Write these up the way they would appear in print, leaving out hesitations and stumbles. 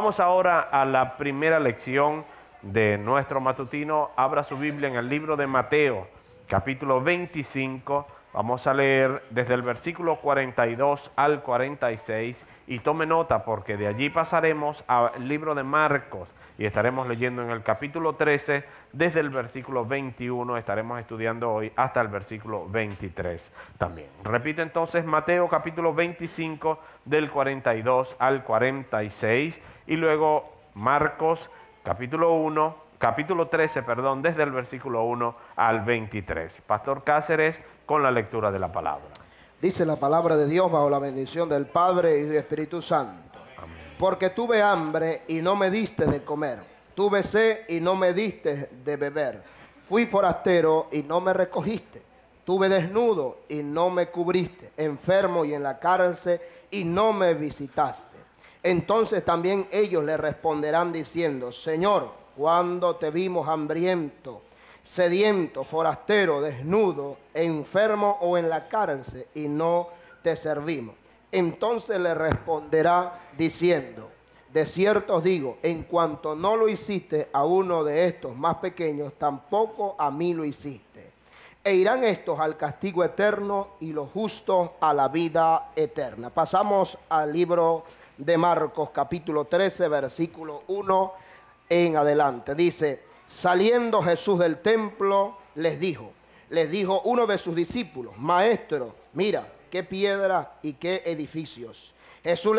Vamos ahora a la primera lección de nuestro matutino. Abra su Biblia en el libro de Mateo, capítulo 25. Vamos a leer desde el versículo 42 al 46 y tome nota porque de allí pasaremos al libro de Marcos y estaremos leyendo en el capítulo 13 desde el versículo 21. Estaremos estudiando hoy hasta el versículo 23 también. Repito entonces, Mateo capítulo 25 del 42 al 46 y luego Marcos capítulo 13, desde el versículo 1 al 23. Pastor Cáceres con la lectura de la palabra. Dice la palabra de Dios bajo la bendición del Padre y del Espíritu Santo. Amén. Porque tuve hambre y no me diste de comer, tuve sed y no me diste de beber, fui forastero y no me recogiste, tuve desnudo y no me cubriste, enfermo y en la cárcel y no me visitaste. Entonces también ellos le responderán diciendo: Señor, cuando te vimos hambriento, sediento, forastero, desnudo, enfermo o en la cárcel y no te servimos? Entonces le responderá diciendo: de cierto os digo, en cuanto no lo hiciste a uno de estos más pequeños, tampoco a mí lo hiciste. E irán estos al castigo eterno y los justos a la vida eterna. Pasamos al libro de Marcos capítulo 13, versículo 1 en adelante. Dice: saliendo Jesús del templo, les dijo uno de sus discípulos: Maestro, mira qué piedra y qué edificios. Jesús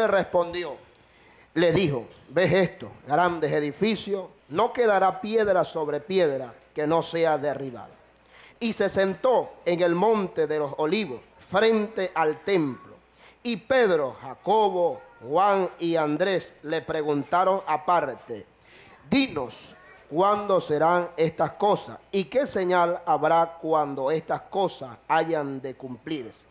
le dijo: ¿ves esto? Grandes edificios, no quedará piedra sobre piedra que no sea derribada. Y se sentó en el monte de los olivos, frente al templo. Y Pedro, Jacobo, Juan y Andrés le preguntaron aparte: dinos, ¿cuándo serán estas cosas? ¿Y qué señal habrá cuando estas cosas hayan de cumplirse?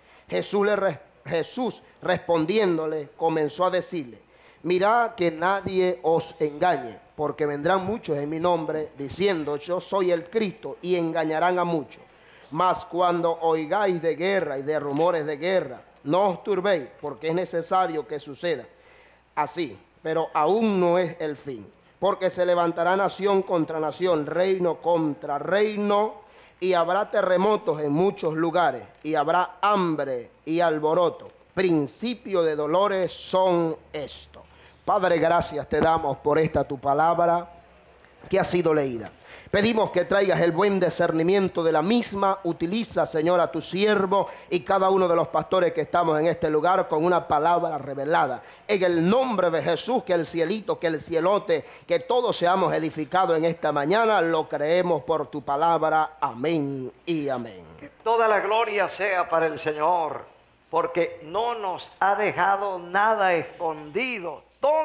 Jesús respondiéndole comenzó a decirle: mirad que nadie os engañe, porque vendrán muchos en mi nombre diciendo: yo soy el Cristo, y engañarán a muchos. Mas cuando oigáis de guerra y de rumores de guerra, no os turbéis, porque es necesario que suceda así, pero aún no es el fin. Porque se levantará nación contra nación, reino contra reino, y habrá terremotos en muchos lugares, y habrá hambre y alboroto. Principio de dolores son estos. Padre, gracias te damos por esta tu palabra que ha sido leída. Pedimos que traigas el buen discernimiento de la misma. Utiliza, Señor, a tu siervo y cada uno de los pastores que estamos en este lugar con una palabra revelada. En el nombre de Jesús, que el cielito, que el cielote, que todos seamos edificados en esta mañana, lo creemos por tu palabra. Amén y amén. Que toda la gloria sea para el Señor, porque no nos ha dejado nada escondido.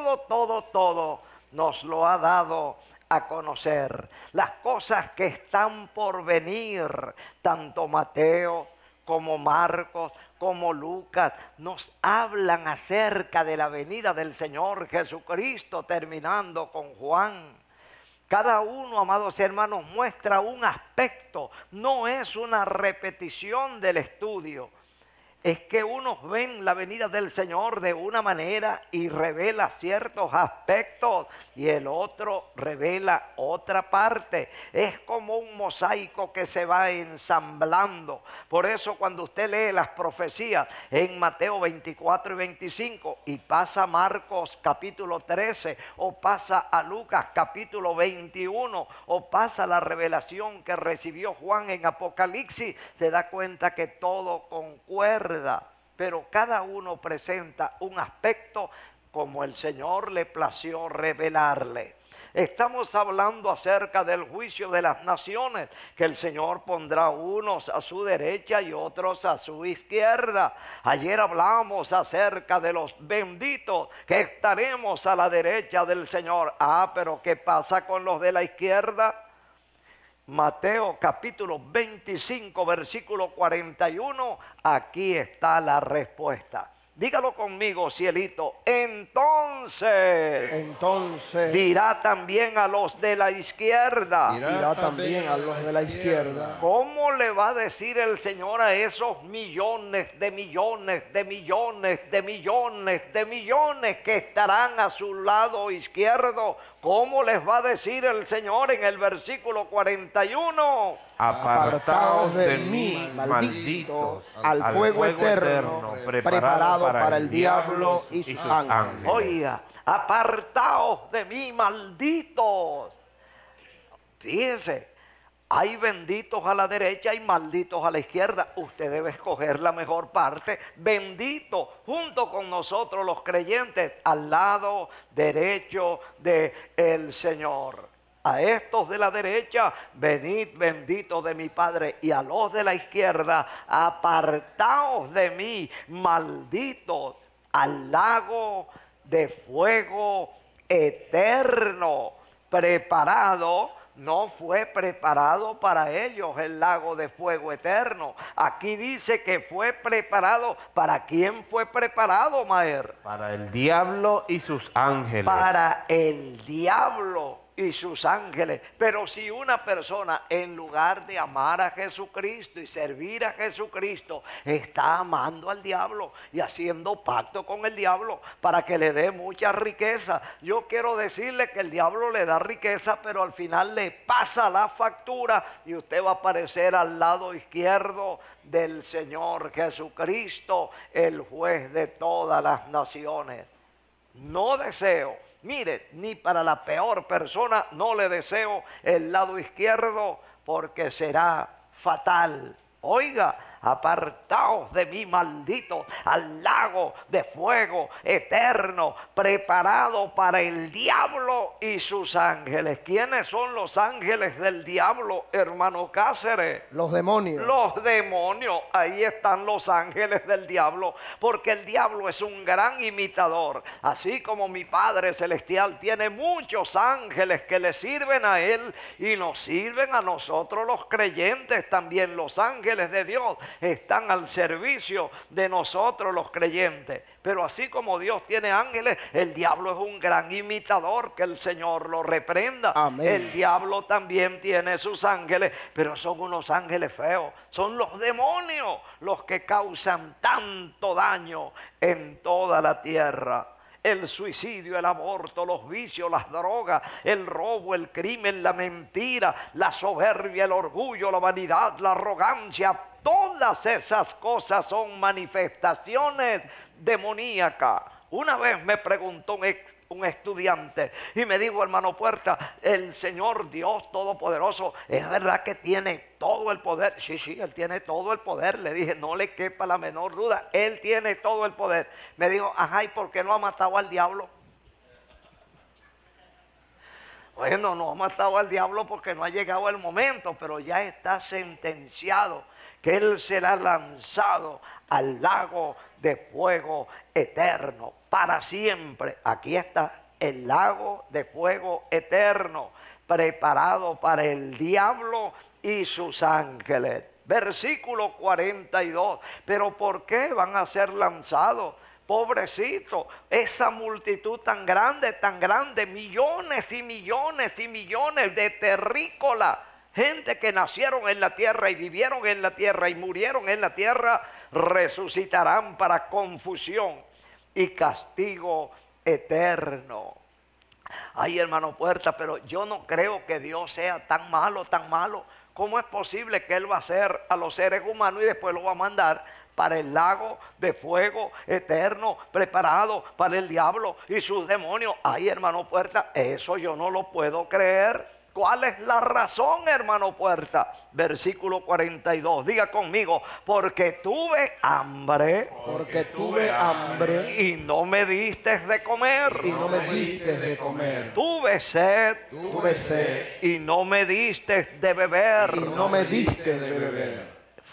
Todo nos lo ha dado a conocer. Las cosas que están por venir, tanto Mateo como Marcos como Lucas nos hablan acerca de la venida del Señor Jesucristo, terminando con Juan. Cada uno, amados hermanos, muestra un aspecto, no es una repetición del estudio. Es que unos ven la venida del Señor de una manera y revela ciertos aspectos y el otro revela otra parte. Es como un mosaico que se va ensamblando. Por eso cuando usted lee las profecías en Mateo 24 y 25 y pasa a Marcos capítulo 13 o pasa a Lucas capítulo 21 o pasa la revelación que recibió Juan en Apocalipsis, se da cuenta que todo concuerda. Pero cada uno presenta un aspecto como el Señor le plació revelarle. Estamos hablando acerca del juicio de las naciones, que el Señor pondrá unos a su derecha y otros a su izquierda. Ayer hablamos acerca de los benditos, que estaremos a la derecha del Señor. Pero ¿qué pasa con los de la izquierda? Mateo capítulo 25, versículo 41, aquí está la respuesta. Dígalo conmigo, cielito. Entonces dirá también a los de la izquierda. Dirá también a los de la izquierda. ¿Cómo le va a decir el Señor a esos millones de millones de millones de millones de millones que estarán a su lado izquierdo? ¿Cómo les va a decir el Señor en el versículo 41? Apartaos de mí, malditos, al fuego eterno, preparado para el diablo y sus ángeles. Oiga, apartaos de mí, malditos. Fíjense, hay benditos a la derecha y malditos a la izquierda. Usted debe escoger la mejor parte. Bendito junto con nosotros los creyentes al lado derecho del Señor. A estos de la derecha, venid benditos de mi Padre, y a los de la izquierda, apartaos de mí, malditos, al lago de fuego eterno, preparado. No fue preparado para ellos el lago de fuego eterno. Aquí dice que fue preparado. ¿Para quién fue preparado, Maer? Para el diablo y sus ángeles. Para el diablo y sus ángeles. Pero si una persona, en lugar de amar a Jesucristo y servir a Jesucristo, está amando al diablo y haciendo pacto con el diablo para que le dé mucha riqueza, yo quiero decirle que el diablo le da riqueza, pero al final le pasa la factura y usted va a aparecer al lado izquierdo del Señor Jesucristo, el juez de todas las naciones. No deseo, mire, ni para la peor persona no le deseo el lado izquierdo, porque será fatal. Oiga, apartaos de mí, malditos, al lago de fuego eterno, preparado para el diablo y sus ángeles. ¿Quiénes son los ángeles del diablo, hermano Cáceres? Los demonios. Los demonios. Ahí están los ángeles del diablo, porque el diablo es un gran imitador. Así como mi Padre Celestial tiene muchos ángeles que le sirven a Él y nos sirven a nosotros los creyentes, también los ángeles de Dios están al servicio de nosotros los creyentes. Pero así como Dios tiene ángeles, el diablo es un gran imitador, que el Señor lo reprenda. Amén. El diablo también tiene sus ángeles, pero son unos ángeles feos. Son los demonios los que causan tanto daño en toda la tierra. El suicidio, el aborto, los vicios, las drogas, el robo, el crimen, la mentira, la soberbia, el orgullo, la vanidad, la arrogancia. Todas esas cosas son manifestaciones demoníacas. Una vez me preguntó un estudiante y me dijo, hermano Puerta, el Señor Dios Todopoderoso, ¿es verdad que tiene todo el poder? Sí, Él tiene todo el poder. Le dije, no le quepa la menor duda, Él tiene todo el poder. Me dijo, ajá, ¿y por qué no ha matado al diablo? Bueno, no ha matado al diablo porque no ha llegado el momento, pero ya está sentenciado que Él será lanzado al lago de fuego eterno para siempre. Aquí está el lago de fuego eterno, preparado para el diablo y sus ángeles. Versículo 42. ¿Pero por qué van a ser lanzados? Pobrecito, esa multitud tan grande, millones y millones y millones de terrícolas, gente que nacieron en la tierra y vivieron en la tierra y murieron en la tierra, resucitarán para confusión y castigo eterno. Ay, hermano Puerta, pero yo no creo que Dios sea tan malo, tan malo. ¿Cómo es posible que Él va a hacer a los seres humanos y después lo va a mandar para el lago de fuego eterno, preparado para el diablo y sus demonios? Ay, hermano Puerta, eso yo no lo puedo creer. ¿Cuál es la razón, hermano Puerta? Versículo 42, diga conmigo, porque tuve hambre. Porque tuve hambre. Y no me diste de comer. Y no me diste de comer. Tuve sed. Tuve sed. Y no me diste de beber. Y no me diste de beber.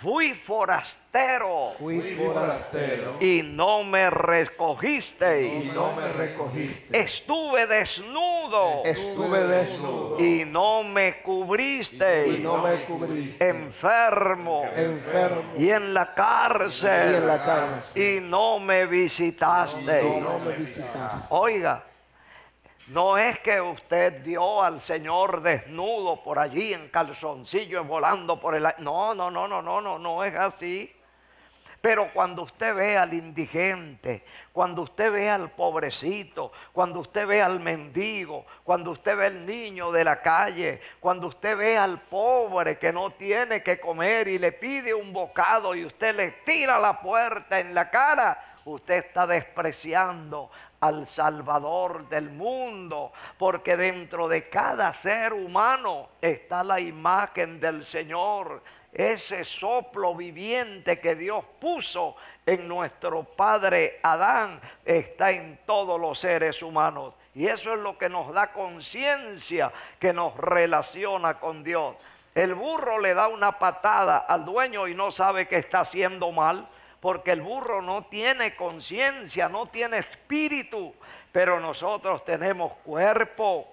Fui forastero Fui forastero y no me y recogisteis. no me recogiste. Estuve desnudo Estuve desnudo y no me y cubristeis. no me cubriste. Enfermo Enfermo y en la y cárcel en la cárcel y no me y visitasteis. no me visitaste. Oiga, no es que usted vio al Señor desnudo por allí en calzoncillos volando por el aire. No, no, no, no, no, no, no es así. Pero cuando usted ve al indigente, cuando usted ve al pobrecito, cuando usted ve al mendigo, cuando usted ve al niño de la calle, cuando usted ve al pobre que no tiene que comer y le pide un bocado y usted le tira la puerta en la cara, usted está despreciando al Salvador del mundo, porque dentro de cada ser humano está la imagen del Señor, ese soplo viviente que Dios puso en nuestro padre Adán, está en todos los seres humanos. Y eso es lo que nos da conciencia, que nos relaciona con Dios. El burro le da una patada al dueño y no sabe que está haciendo mal, porque el burro no tiene conciencia, no tiene espíritu, pero nosotros tenemos cuerpo,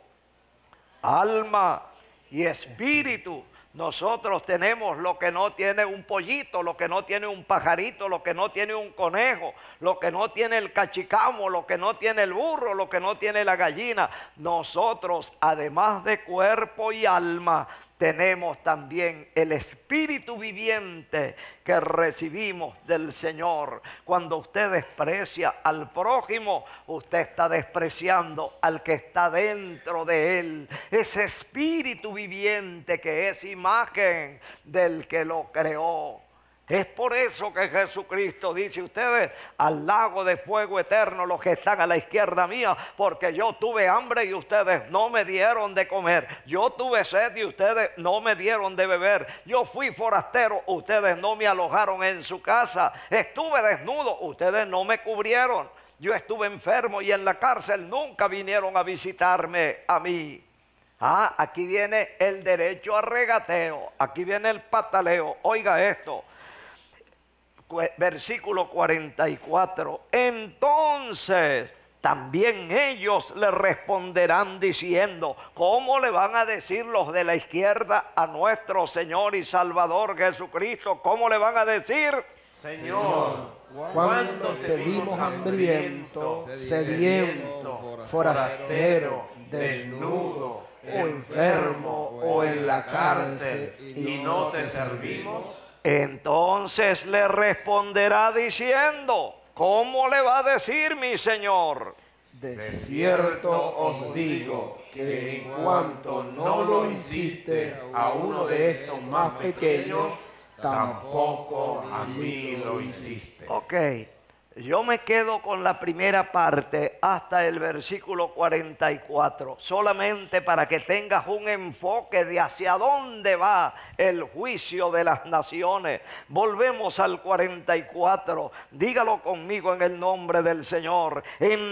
alma y espíritu. Nosotros tenemos lo que no tiene un pollito, lo que no tiene un pajarito, lo que no tiene un conejo, lo que no tiene el cachicamo, lo que no tiene el burro, lo que no tiene la gallina. Nosotros, además de cuerpo y alma, tenemos también el espíritu viviente que recibimos del Señor. Cuando usted desprecia al prójimo, usted está despreciando al que está dentro de él. Ese espíritu viviente que es imagen del que lo creó. Es por eso que Jesucristo dice: ustedes al lago de fuego eterno, los que están a la izquierda mía, porque yo tuve hambre y ustedes no me dieron de comer. Yo tuve sed y ustedes no me dieron de beber. Yo fui forastero, ustedes no me alojaron en su casa. Estuve desnudo, ustedes no me cubrieron. Yo estuve enfermo y en la cárcel, nunca vinieron a visitarme a mí. Ah, aquí viene el derecho a regateo, aquí viene el pataleo. Oiga esto. Versículo 44. Entonces también ellos le responderán diciendo: ¿cómo le van a decir los de la izquierda a nuestro Señor y Salvador Jesucristo? ¿Cómo le van a decir? Señor, cuando te vimos hambriento, sediento, forastero, desnudo, o enfermo, o en la cárcel, y no te servimos. Entonces le responderá diciendo: ¿cómo le va a decir mi Señor? de cierto os digo que en cuanto no lo hiciste a uno de estos más pequeños, tampoco a mí lo hiciste. Ok, yo me quedo con la primera parte hasta el versículo 44, solamente para que tengas un enfoque de hacia dónde va el juicio de las naciones. Volvemos al 44, dígalo conmigo en el nombre del Señor.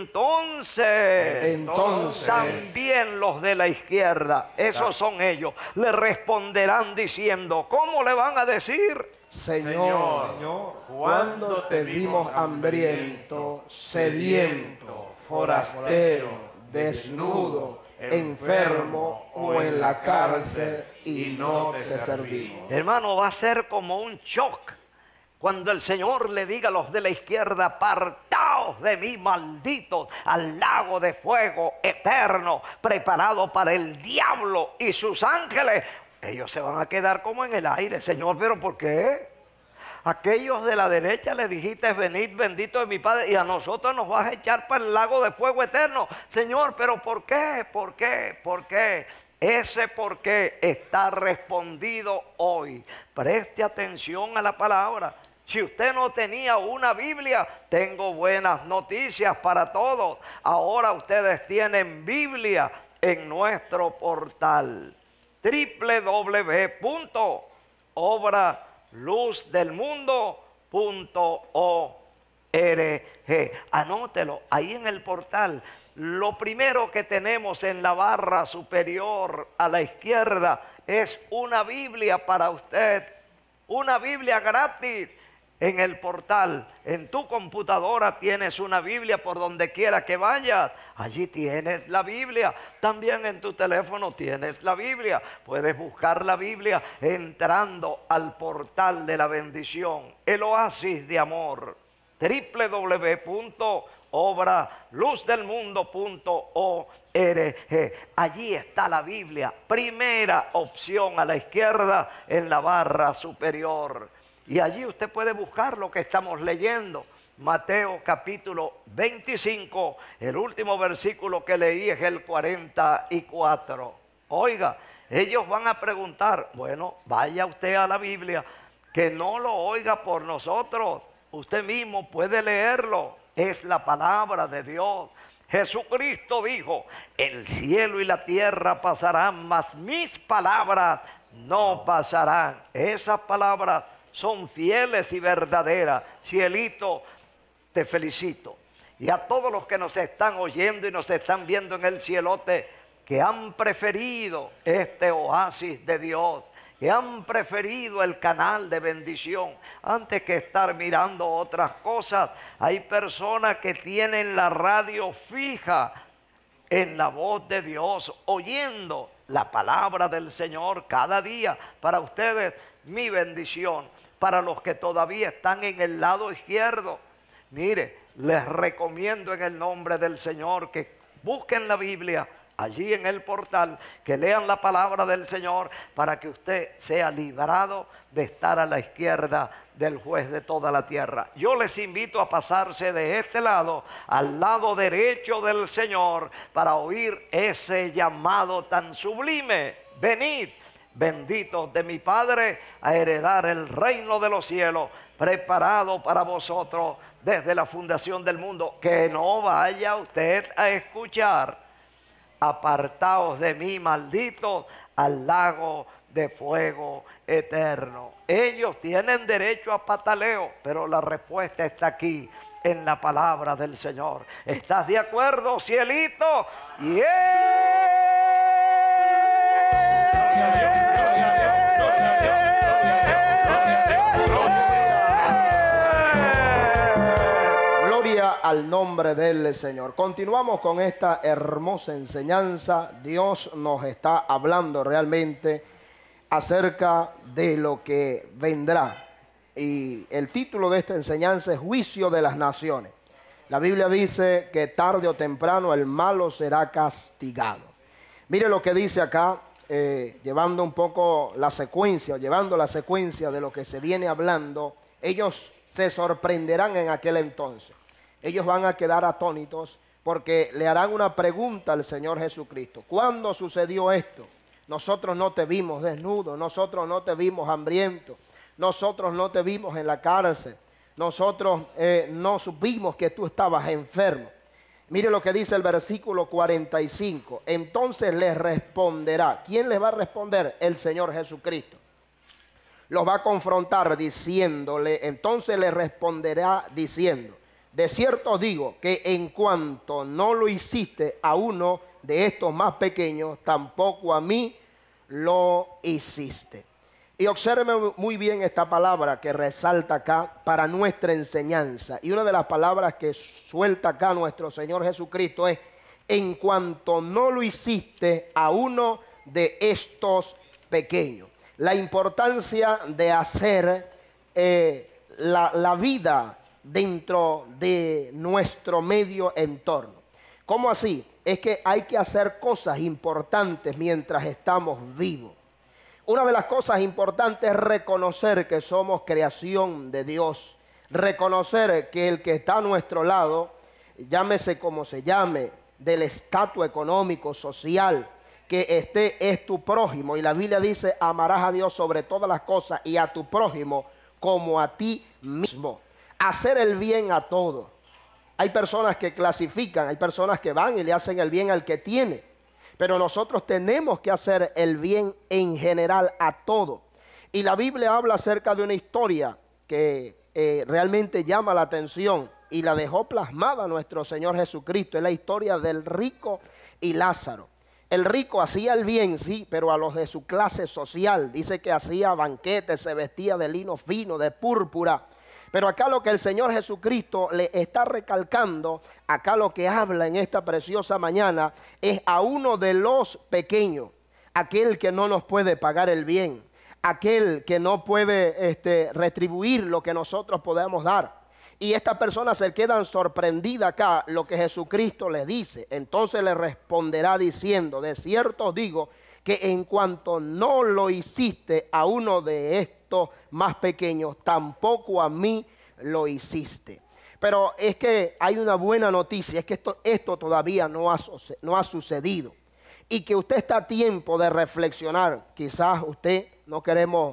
Entonces también los de la izquierda, esos son ellos, le responderán diciendo: ¿cómo le van a decir? Señor, cuando te vimos hambriento, sediento, forastero, desnudo, enfermo o en la cárcel y no te servimos. Hermano, va a ser como un shock cuando el Señor le diga a los de la izquierda: apartaos de mí, malditos, al lago de fuego eterno preparado para el diablo y sus ángeles. Ellos se van a quedar como en el aire. Señor, ¿pero por qué? Aquellos de la derecha le dijiste: venid bendito de mi Padre, y a nosotros nos vas a echar para el lago de fuego eterno. Señor, ¿pero por qué? ¿Por qué? ¿Por qué? Ese por qué está respondido hoy. Preste atención a la palabra. Si usted no tenía una Biblia, tengo buenas noticias para todos. Ahora ustedes tienen Biblia en nuestro portal www.obra-luzdelmundo.org. Anótelo ahí en el portal. Lo primero que tenemos en la barra superior a la izquierda es una Biblia para usted. una Biblia gratis en el portal. En tu computadora tienes una Biblia por donde quiera que vayas. Allí tienes la Biblia. También en tu teléfono tienes la Biblia. Puedes buscar la Biblia entrando al portal de la bendición, el oasis de amor, www.obraluzdelmundo.org. Allí está la Biblia, primera opción a la izquierda en la barra superior. Y allí usted puede buscar lo que estamos leyendo. Mateo capítulo 25, el último versículo que leí es el 44. Oiga, ellos van a preguntar, bueno, vaya usted a la Biblia, que no lo oiga por nosotros. Usted mismo puede leerlo, es la palabra de Dios. Jesucristo dijo, el cielo y la tierra pasarán, mas mis palabras no pasarán. Esas palabras son fieles y verdaderas. Cielito, te felicito. Y a todos los que nos están oyendo y nos están viendo en el cielote, que han preferido este oasis de Dios, que han preferido el canal de bendición antes que estar mirando otras cosas. Hay personas que tienen la radio fija en la voz de Dios, oyendo la palabra del Señor cada día. Para ustedes, mi bendición. Para los que todavía están en el lado izquierdo, mire, les recomiendo en el nombre del Señor que busquen la Biblia allí en el portal, que lean la palabra del Señor para que usted sea librado de estar a la izquierda del juez de toda la tierra. Yo les invito a pasarse de este lado al lado derecho del Señor para oír ese llamado tan sublime. Venid, benditos de mi Padre, a heredar el reino de los cielos, preparado para vosotros desde la fundación del mundo. Que no vaya usted a escuchar: apartaos de mí, malditos, al lago de fuego eterno. Ellos tienen derecho a pataleo, pero la respuesta está aquí en la palabra del Señor. ¿Estás de acuerdo, cielito? Gloria al nombre del Señor. Continuamos con esta hermosa enseñanza. Dios nos está hablando realmente acerca de lo que vendrá. Y el título de esta enseñanza es Juicio de las Naciones. La Biblia dice que tarde o temprano el malo será castigado. Mire lo que dice acá, llevando un poco la secuencia, llevando la secuencia de lo que se viene hablando. Ellos se sorprenderán en aquel entonces. Ellos van a quedar atónitos porque le harán una pregunta al Señor Jesucristo. ¿Cuándo sucedió esto? Nosotros no te vimos desnudo, nosotros no te vimos hambriento, nosotros no te vimos en la cárcel, nosotros no supimos que tú estabas enfermo. Mire lo que dice el versículo 45. Entonces les responderá. ¿Quién les va a responder? El Señor Jesucristo. Los va a confrontar diciéndole, entonces les responderá diciendo: de cierto os digo que en cuanto no lo hiciste a uno de estos más pequeños, tampoco a mí lo hiciste. Y observe muy bien esta palabra que resalta acá para nuestra enseñanza. Y una de las palabras que suelta acá nuestro Señor Jesucristo es: en cuanto no lo hiciste a uno de estos pequeños. La importancia de hacer la vida dentro de nuestro medio entorno. ¿Cómo así? Es que hay que hacer cosas importantes mientras estamos vivos. Una de las cosas importantes es reconocer que somos creación de Dios. Reconocer que el que está a nuestro lado, llámese como se llame, del estatus económico, social, que esté, es tu prójimo. Y la Biblia dice: amarás a Dios sobre todas las cosas y a tu prójimo como a ti mismo. Hacer el bien a todos. Hay personas que clasifican, hay personas que van y le hacen el bien al que tiene. Pero nosotros tenemos que hacer el bien en general a todo. Y la Biblia habla acerca de una historia que realmente llama la atención y la dejó plasmada nuestro Señor Jesucristo. Es la historia del rico y Lázaro. El rico hacía el bien, sí, pero a los de su clase social. Dice que hacía banquetes, se vestía de lino fino, de púrpura. Pero acá lo que el Señor Jesucristo le está recalcando, acá lo que habla en esta preciosa mañana, es a uno de los pequeños, aquel que no nos puede pagar el bien, aquel que no puede retribuir lo que nosotros podemos dar. Y estas personas se quedan sorprendidas acá lo que Jesucristo les dice. Entonces le responderá diciendo, de cierto os digo, que en cuanto no lo hiciste a uno de estos más pequeños, tampoco a mí lo hiciste. Pero es que hay una buena noticia, es que esto todavía no ha sucedido. Y que usted está a tiempo de reflexionar. Quizás usted no queremos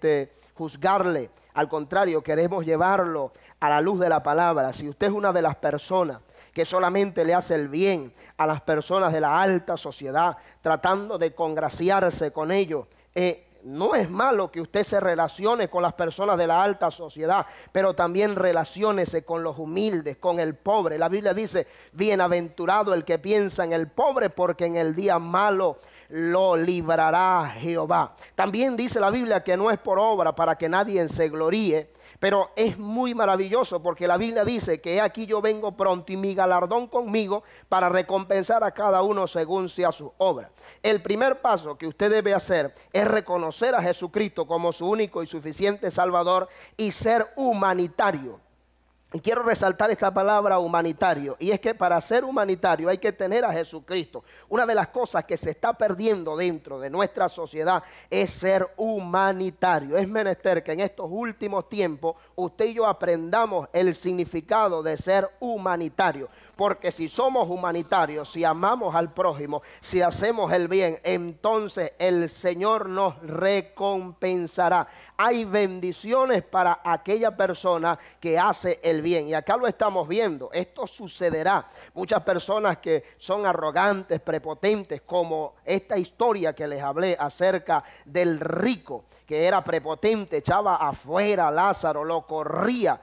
juzgarle, al contrario, queremos llevarlo a la luz de la palabra. Si usted es una de las personas que solamente le hace el bien a las personas de la alta sociedad, tratando de congraciarse con ellos, no es malo que usted se relacione con las personas de la alta sociedad, pero también relaciónese con los humildes, con el pobre. La Biblia dice, bienaventurado el que piensa en el pobre, porque en el día malo lo librará Jehová. También dice la Biblia que no es por obra para que nadie se gloríe, pero es muy maravilloso porque la Biblia dice que aquí yo vengo pronto y mi galardón conmigo para recompensar a cada uno según sea su obra. El primer paso que usted debe hacer es reconocer a Jesucristo como su único y suficiente Salvador y ser humanitario. Y quiero resaltar esta palabra humanitario, y es que para ser humanitario hay que tener a Jesucristo. Una de las cosas que se está perdiendo dentro de nuestra sociedad es ser humanitario. Es menester que en estos últimos tiempos usted y yo aprendamos el significado de ser humanitario. Porque si somos humanitarios, si amamos al prójimo, si hacemos el bien, entonces el Señor nos recompensará. Hay bendiciones para aquella persona que hace el bien. Y acá lo estamos viendo. Esto sucederá. Muchas personas que son arrogantes, prepotentes, como esta historia que les hablé acerca del rico, que era prepotente, echaba afuera a Lázaro, lo corría.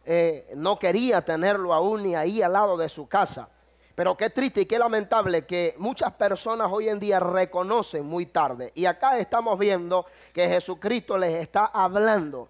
No quería tenerlo aún ni ahí al lado de su casa. Pero qué triste y qué lamentable que muchas personas hoy en día reconocen muy tarde. Y acá estamos viendo que Jesucristo les está hablando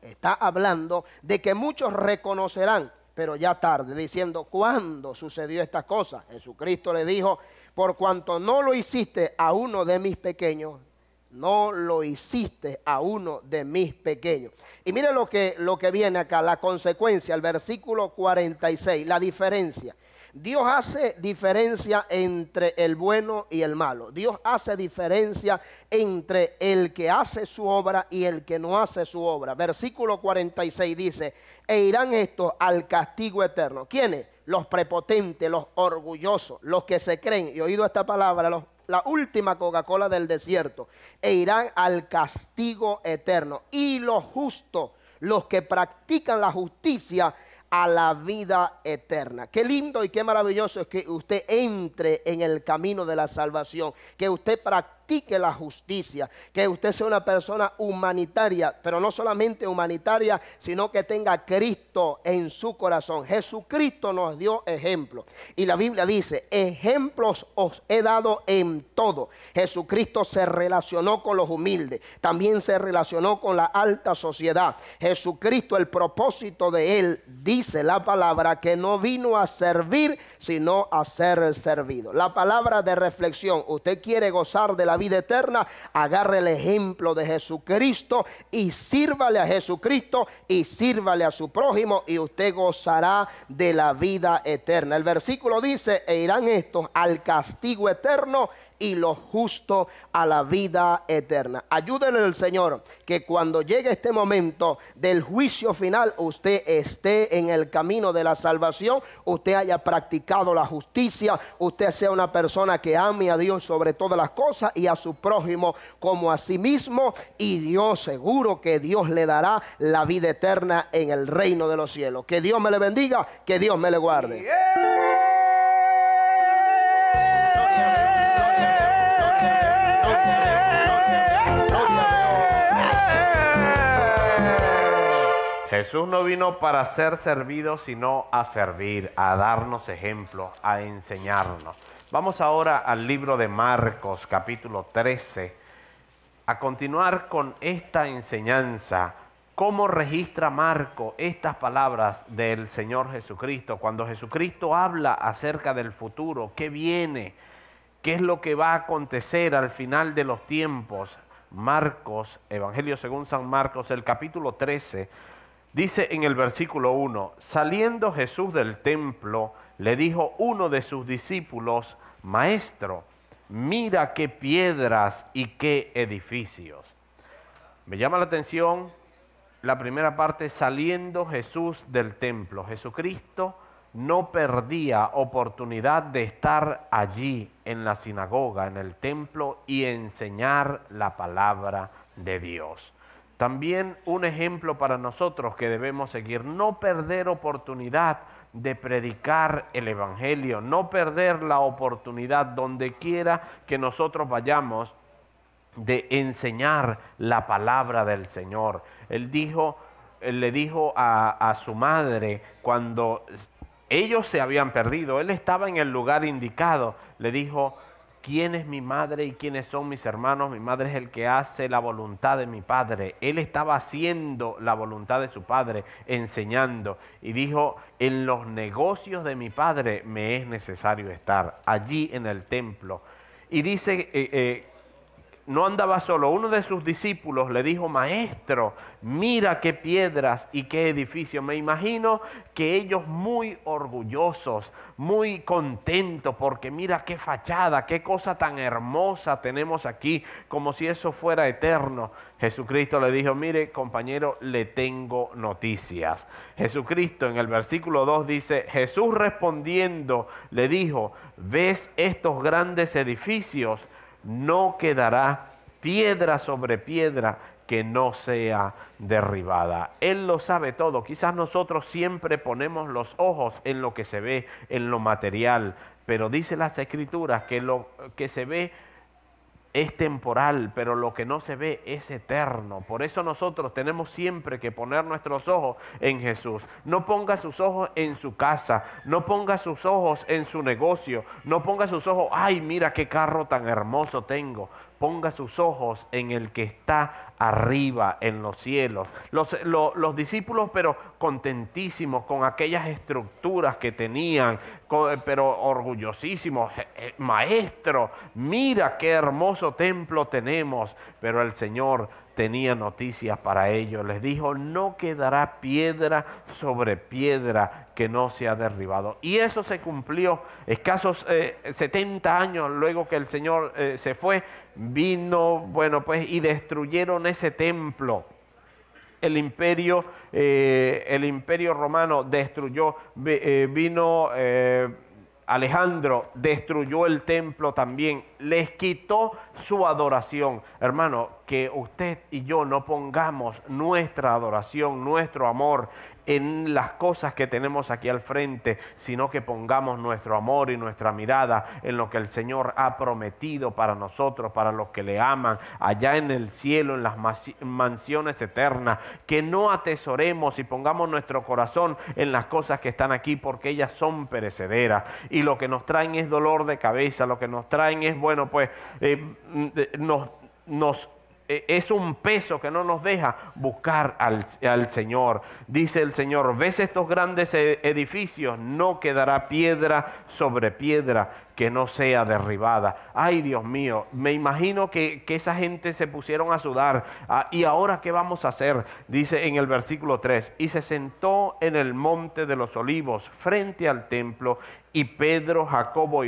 de que muchos reconocerán, pero ya tarde, diciendo, ¿cuándo sucedió esta cosa? Jesucristo le dijo, por cuanto no lo hiciste a uno de mis pequeños, no lo hiciste a uno de mis pequeños. Y mire lo que viene acá, la consecuencia, el versículo 46, la diferencia. Dios hace diferencia entre el bueno y el malo. Dios hace diferencia entre el que hace su obra y el que no hace su obra. Versículo 46 dice, e irán estos al castigo eterno. ¿Quiénes? Los prepotentes, los orgullosos, los que se creen, y oído esta palabra, la última Coca-Cola del desierto, e irán al castigo eterno. Y los justos, los que practican la justicia, a la vida eterna. Qué lindo y qué maravilloso es que usted entre en el camino de la salvación, que usted practique la justicia, que usted sea una persona humanitaria, pero no solamente humanitaria, sino que tenga a Cristo en su corazón. Jesucristo nos dio ejemplo, y la Biblia dice, ejemplos os he dado en todo. Jesucristo se relacionó con los humildes, también se relacionó con la alta sociedad. Jesucristo, el propósito de él, dice la palabra, que no vino a servir, sino a ser servido. La palabra de reflexión, usted quiere gozar de la vida eterna, agarre el ejemplo de Jesucristo y sírvale a Jesucristo y sírvale a su prójimo y usted gozará de la vida eterna. El versículo dice, e irán estos al castigo eterno y los justos a la vida eterna. Ayúdenle al Señor que cuando llegue este momento del juicio final, usted esté en el camino de la salvación, usted haya practicado la justicia, usted sea una persona que ame a Dios sobre todas las cosas y a su prójimo como a sí mismo, y Dios, seguro que Dios le dará la vida eterna en el reino de los cielos. Que Dios me le bendiga, que Dios me le guarde. Jesús no vino para ser servido, sino a servir, a darnos ejemplos, a enseñarnos. Vamos ahora al libro de Marcos, capítulo 13, a continuar con esta enseñanza. ¿Cómo registra Marco estas palabras del Señor Jesucristo? Cuando Jesucristo habla acerca del futuro, ¿qué viene? ¿Qué es lo que va a acontecer al final de los tiempos? Marcos, Evangelio según San Marcos, el capítulo 13, dice en el versículo 1, saliendo Jesús del templo, le dijo uno de sus discípulos, Maestro, mira qué piedras y qué edificios. Me llama la atención la primera parte, saliendo Jesús del templo. Jesucristo no perdía oportunidad de estar allí en la sinagoga, en el templo y enseñar la palabra de Dios. También un ejemplo para nosotros que debemos seguir, no perder oportunidad de predicar el Evangelio, no perder la oportunidad donde quiera que nosotros vayamos de enseñar la palabra del Señor. Él le dijo a su madre cuando ellos se habían perdido, él estaba en el lugar indicado, le dijo, ¿quién es mi madre y quiénes son mis hermanos? Mi madre es el que hace la voluntad de mi Padre. Él estaba haciendo la voluntad de su Padre, enseñando. Y dijo, en los negocios de mi Padre me es necesario estar, allí en el templo. Y dice, no andaba solo, uno de sus discípulos le dijo, Maestro, mira qué piedras y qué edificios. Me imagino que ellos muy orgullosos, muy contentos, porque mira qué fachada, qué cosa tan hermosa tenemos aquí, como si eso fuera eterno. Jesucristo le dijo, mire compañero, le tengo noticias. Jesucristo en el versículo 2 dice, Jesús respondiendo le dijo, ¿ves estos grandes edificios? No quedará piedra sobre piedra que no sea derribada. Él lo sabe todo. Quizás nosotros siempre ponemos los ojos en lo que se ve, en lo material, pero dice las Escrituras que lo que se ve es temporal, pero lo que no se ve es eterno. Por eso nosotros tenemos siempre que poner nuestros ojos en Jesús. No ponga sus ojos en su casa, no ponga sus ojos en su negocio, no ponga sus ojos, ay, mira qué carro tan hermoso tengo. Ponga sus ojos en el que está arriba, en los cielos. Los discípulos, pero contentísimos con aquellas estructuras que tenían, pero orgullosísimos. Maestro, mira qué hermoso templo tenemos. Pero el Señor tenía noticias para ellos. Les dijo, no quedará piedra sobre piedra que no sea derribado. Y eso se cumplió. Escasos 70 años luego que el Señor se fue, vino, bueno, pues, y destruyeron ese templo. El imperio romano destruyó, vino Alejandro, destruyó el templo también, les quitó su adoración. Hermano, que usted y yo no pongamos nuestra adoración, nuestro amor en las cosas que tenemos aquí al frente, sino que pongamos nuestro amor y nuestra mirada en lo que el Señor ha prometido para nosotros, para los que le aman, allá en el cielo, en las mansiones eternas. Que no atesoremos y pongamos nuestro corazón en las cosas que están aquí, porque ellas son perecederas y lo que nos traen es dolor de cabeza, lo que nos traen es, bueno, pues es un peso que no nos deja buscar al Señor. Dice el Señor, ¿ves estos grandes edificios? No quedará piedra sobre piedra que no sea derribada. Ay, Dios mío, me imagino que esa gente se pusieron a sudar. ¿Y ahora qué vamos a hacer? Dice en el versículo 3, y se sentó en el monte de los olivos frente al templo, y Pedro, Jacobo,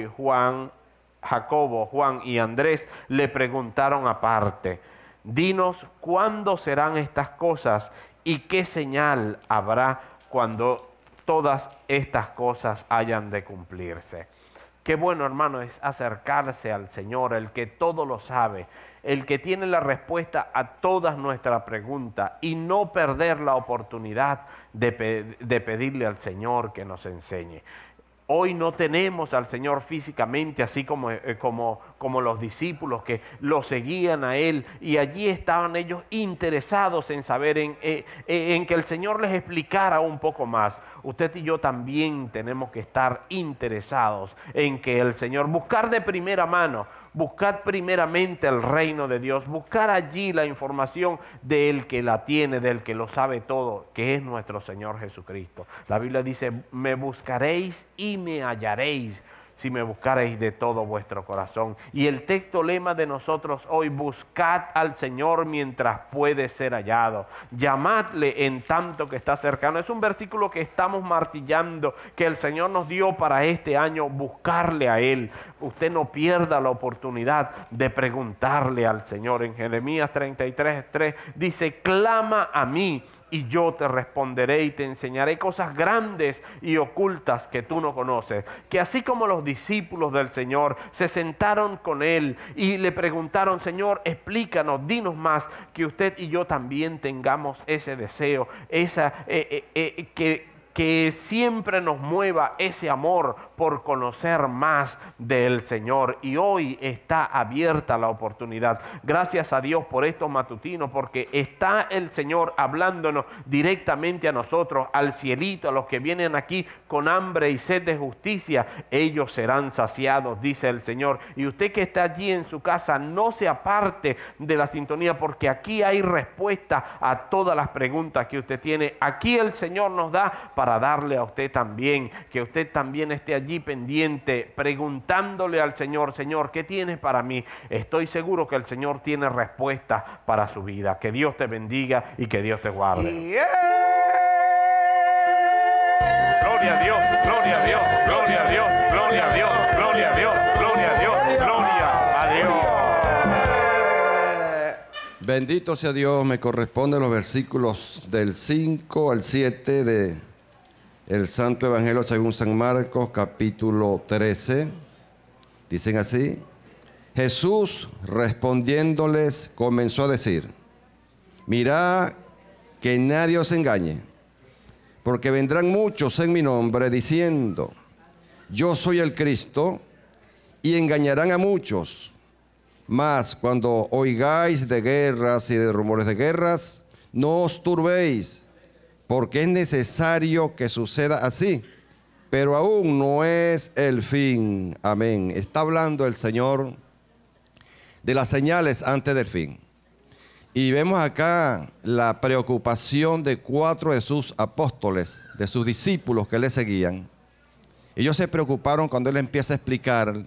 Juan y Andrés le preguntaron aparte, dinos cuándo serán estas cosas y qué señal habrá cuando todas estas cosas hayan de cumplirse. Qué bueno, hermano, es acercarse al Señor, el que todo lo sabe, el que tiene la respuesta a todas nuestras preguntas, y no perder la oportunidad de pedirle al Señor que nos enseñe. Hoy no tenemos al Señor físicamente, así como los discípulos que lo seguían a Él, y allí estaban ellos interesados en saber en que el Señor les explicara un poco más. usted y yo también tenemos que estar interesados en que el Señor, buscar de primera mano, buscar primeramente el reino de Dios, buscar allí la información del que la tiene, del que lo sabe todo, que es nuestro Señor Jesucristo. La Biblia dice, me buscaréis y me hallaréis, si me buscaréis de todo vuestro corazón. Y el texto lema de nosotros hoy, buscad al Señor mientras puede ser hallado. Llamadle en tanto que está cercano. Es un versículo que estamos martillando, que el Señor nos dio para este año, buscarle a Él. Usted no pierda la oportunidad de preguntarle al Señor. En Jeremías 33:3 dice, clama a mí y yo te responderé y te enseñaré cosas grandes y ocultas que tú no conoces. Que así como los discípulos del Señor se sentaron con Él y le preguntaron, Señor, explícanos, dinos más, que usted y yo también tengamos ese deseo, que siempre nos mueva ese amor por conocer más del Señor. Y hoy está abierta la oportunidad. Gracias a Dios por estos matutinos, porque está el Señor hablándonos directamente a nosotros, al cielito, a los que vienen aquí con hambre y sed de justicia. Ellos serán saciados, dice el Señor. Y usted que está allí en su casa, no se aparte de la sintonía, porque aquí hay respuesta a todas las preguntas que usted tiene. Aquí el Señor nos da para darle a usted también, que usted también esté allí pendiente, preguntándole al Señor, Señor, ¿qué tienes para mí? Estoy seguro que el Señor tiene respuesta para su vida. Que Dios te bendiga y que Dios te guarde. Gloria a Dios, gloria a Dios, gloria a Dios, gloria a Dios, gloria a Dios, gloria a Dios, gloria a Dios. Bendito sea Dios. Me corresponden los versículos del 5 al 7 de el Santo Evangelio según San Marcos, capítulo 13. Dicen así: Jesús respondiéndoles comenzó a decir, mirad que nadie os engañe, porque vendrán muchos en mi nombre diciendo, yo soy el Cristo, y engañarán a muchos. Mas cuando oigáis de guerras y de rumores de guerras, no os turbéis, porque es necesario que suceda así, pero aún no es el fin. Amén. Está hablando el Señor de las señales antes del fin. Y vemos acá la preocupación de 4 de sus apóstoles, de sus discípulos que le seguían. Ellos se preocuparon cuando él empieza a explicar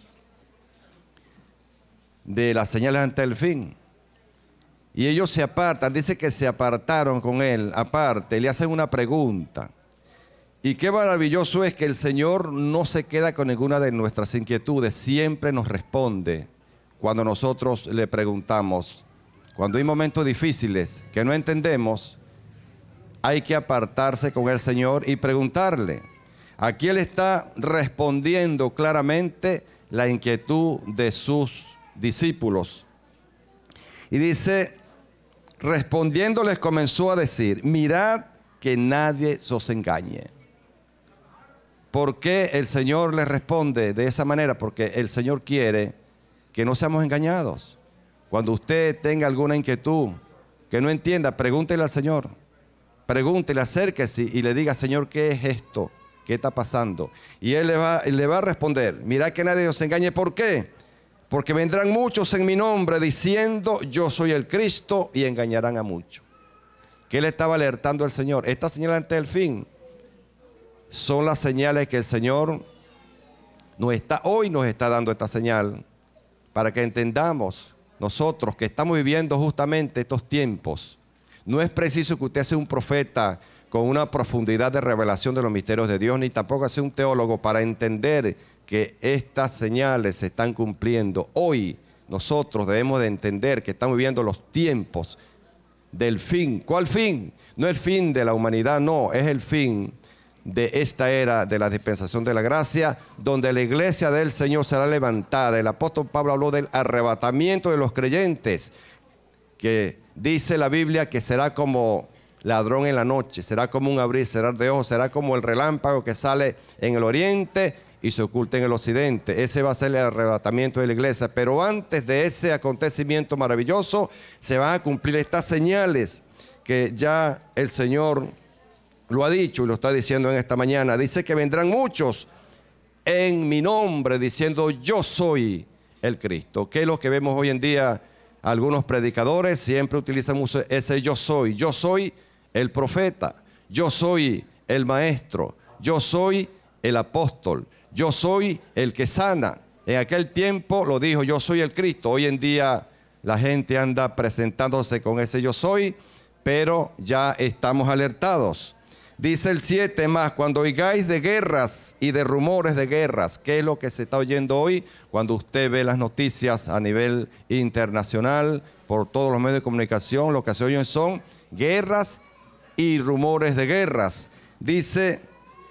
de las señales antes del fin. Y ellos se apartan, dice que se apartaron con él, aparte, le hacen una pregunta. Y qué maravilloso es que el Señor no se queda con ninguna de nuestras inquietudes, siempre nos responde cuando nosotros le preguntamos. Cuando hay momentos difíciles que no entendemos, hay que apartarse con el Señor y preguntarle. Aquí Él está respondiendo claramente la inquietud de sus discípulos. Y dice, respondiéndoles comenzó a decir, mirad que nadie os engañe. ¿Por qué el Señor les responde de esa manera? Porque el Señor quiere que no seamos engañados. Cuando usted tenga alguna inquietud que no entienda, pregúntele al Señor. Pregúntele, acérquese y le diga, Señor, ¿qué es esto? ¿Qué está pasando? Y Él le va a responder, mirad que nadie os engañe. ¿Por qué? Porque vendrán muchos en mi nombre diciendo, yo soy el Cristo, y engañarán a muchos. ¿Qué le estaba alertando el Señor? Estas señales antes del fin son las señales que el Señor hoy nos está dando esta señal para que entendamos nosotros que estamos viviendo justamente estos tiempos. No es preciso que usted sea un profeta con una profundidad de revelación de los misterios de Dios, ni tampoco sea un teólogo para entender que estas señales se están cumpliendo. Hoy nosotros debemos de entender que estamos viviendo los tiempos del fin. ¿Cuál fin? No el fin de la humanidad, no, es el fin de esta era de la dispensación de la gracia, donde la iglesia del Señor será levantada. El apóstol Pablo habló del arrebatamiento de los creyentes, que dice la Biblia que será como ladrón en la noche, será como un abrir y cerrar de ojos, será como el relámpago que sale en el oriente y se oculta en el occidente. Ese va a ser el arrebatamiento de la iglesia. Pero antes de ese acontecimiento maravilloso, se van a cumplir estas señales que ya el Señor lo ha dicho y lo está diciendo en esta mañana. Dice que vendrán muchos en mi nombre diciendo yo soy el Cristo. ¿Qué es lo que vemos hoy en día? Algunos predicadores siempre utilizan mucho ese yo soy el profeta, yo soy el maestro, yo soy el apóstol, yo soy el que sana. En aquel tiempo lo dijo, yo soy el Cristo. Hoy en día la gente anda presentándose con ese yo soy, pero ya estamos alertados. Dice el 7 más, cuando oigáis de guerras y de rumores de guerras. ¿Qué es lo que se está oyendo hoy? Cuando usted ve las noticias a nivel internacional, por todos los medios de comunicación, lo que se oyen son guerras y rumores de guerras. Dice,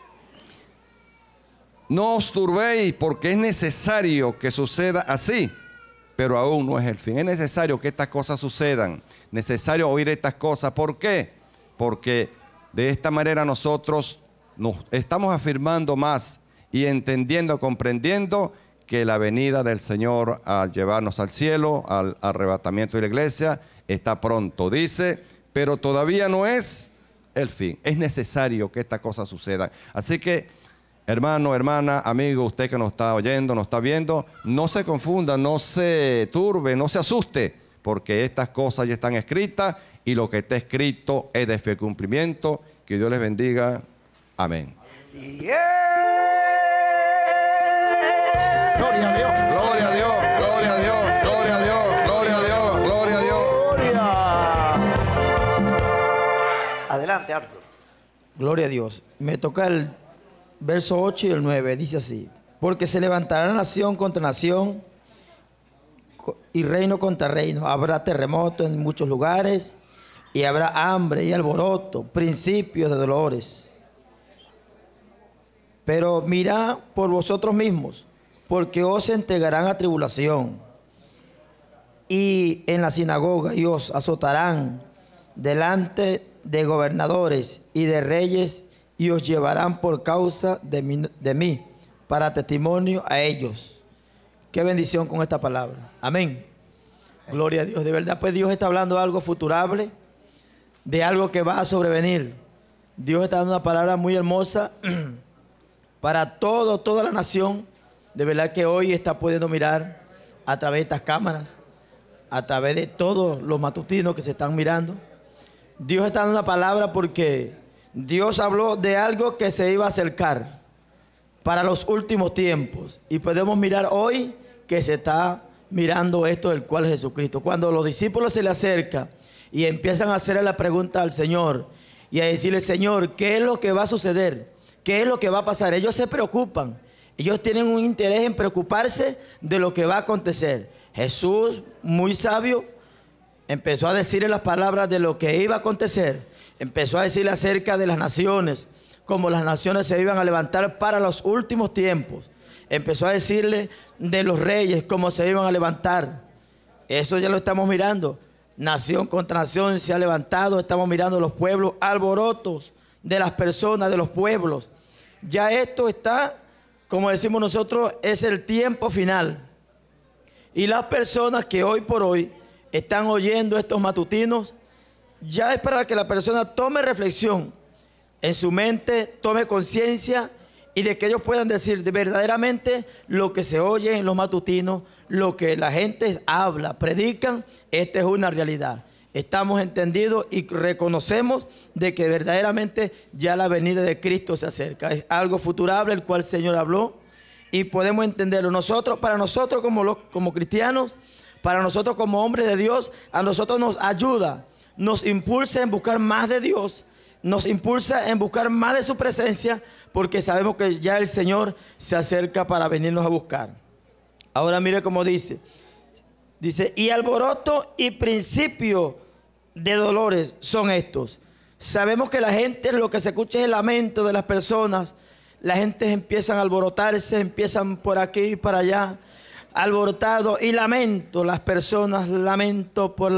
no os turbéis porque es necesario que suceda así, pero aún no es el fin. Es necesario que estas cosas sucedan, necesario oír estas cosas. ¿Por qué? Porque de esta manera nosotros nos estamos afirmando más y entendiendo, comprendiendo que la venida del Señor a llevarnos al cielo, al arrebatamiento de la iglesia, está pronto. Dice, pero todavía no es el fin. Es necesario que estas cosas sucedan. Así que, hermano, hermana, amigo, usted que nos está oyendo, nos está viendo, no se confunda, no se turbe, no se asuste, porque estas cosas ya están escritas y lo que está escrito es de fiel cumplimiento. Que Dios les bendiga. Amén. Yeah. Gloria a Dios. Gloria a Dios, gloria a Dios, gloria a Dios, gloria a Dios, gloria a Dios. Adelante, Arthur. Gloria a Dios. Me toca el verso 8 y el 9. Dice así: porque se levantará nación contra nación y reino contra reino. Habrá terremoto en muchos lugares y habrá hambre y alboroto, principios de dolores. Pero mirad por vosotros mismos, porque os entregarán a tribulación y en la sinagoga y os azotarán delante de gobernadores y de reyes y os llevarán por causa de mí para testimonio a ellos. Qué bendición con esta palabra. Amén. Gloria a Dios. De verdad, pues Dios está hablando de algo futurable, de algo que va a sobrevenir. Dios está dando una palabra muy hermosa para toda la nación. De verdad que hoy está pudiendo mirar a través de estas cámaras, a través de todos los matutinos que se están mirando. Dios está dando una palabra porque Dios habló de algo que se iba a acercar para los últimos tiempos. Y podemos mirar hoy que se está mirando esto, del cual es Jesucristo. Cuando los discípulos se le acercan y empiezan a hacerle la pregunta al Señor y a decirle, Señor, ¿qué es lo que va a suceder? ¿Qué es lo que va a pasar? Ellos se preocupan. Ellos tienen un interés en preocuparse de lo que va a acontecer. Jesús, muy sabio, empezó a decirle las palabras de lo que iba a acontecer. Empezó a decirle acerca de las naciones, cómo las naciones se iban a levantar para los últimos tiempos. Empezó a decirle de los reyes, cómo se iban a levantar. Eso ya lo estamos mirando. Nación contra nación se ha levantado. Estamos mirando los pueblos, alborotos de las personas, de los pueblos. Ya esto está, como decimos nosotros, es el tiempo final. Y las personas que hoy por hoy están oyendo estos matutinos, ya es para que la persona tome reflexión en su mente, tome conciencia y de que ellos puedan decir de verdaderamente lo que se oye en los matutinos, lo que la gente habla, predican, esta es una realidad. Estamos entendidos y reconocemos de que verdaderamente ya la venida de Cristo se acerca. Es algo futurable el cual el Señor habló y podemos entenderlo. Nosotros, para nosotros como cristianos, para nosotros como hombres de Dios, a nosotros nos ayuda, nos impulsa en buscar más de Dios, nos impulsa en buscar más de su presencia, porque sabemos que ya el Señor se acerca para venirnos a buscar. Ahora mire cómo dice, y alboroto y principio de dolores son estos. Sabemos que la gente, lo que se escucha es el lamento de las personas. La gente empiezan a alborotarse, empiezan por aquí y para allá, alborotado y lamento. Las personas lamento por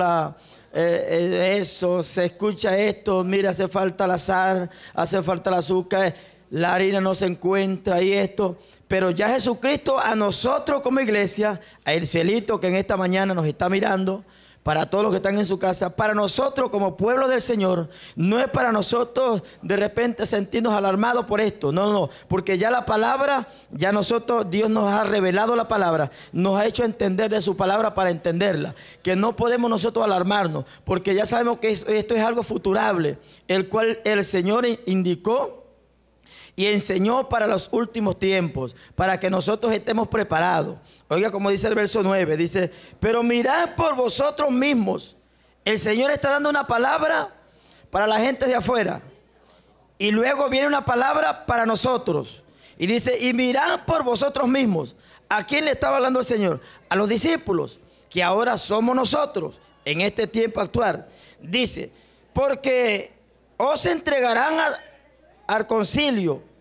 eso, se escucha esto, mira, hace falta la sal, hace falta el azúcar, la harina no se encuentra y esto. Pero ya Jesucristo a nosotros como iglesia, a el cielito que en esta mañana nos está mirando, para todos los que están en su casa, para nosotros como pueblo del Señor, no es para nosotros de repente sentirnos alarmados por esto, no, porque ya la palabra, ya nosotros, Dios nos ha revelado la palabra, nos ha hecho entender de su palabra para entenderla, que no podemos nosotros alarmarnos, porque ya sabemos que esto es algo futurable, el cual el Señor indicó y enseñó para los últimos tiempos, para que nosotros estemos preparados. Oiga como dice el verso 9, dice, pero mirad por vosotros mismos. El Señor está dando una palabra para la gente de afuera. Y luego viene una palabra para nosotros. Y dice, y mirad por vosotros mismos. ¿A quién le estaba hablando el Señor? A los discípulos, que ahora somos nosotros, en este tiempo actual. Dice, porque os entregarán al concilio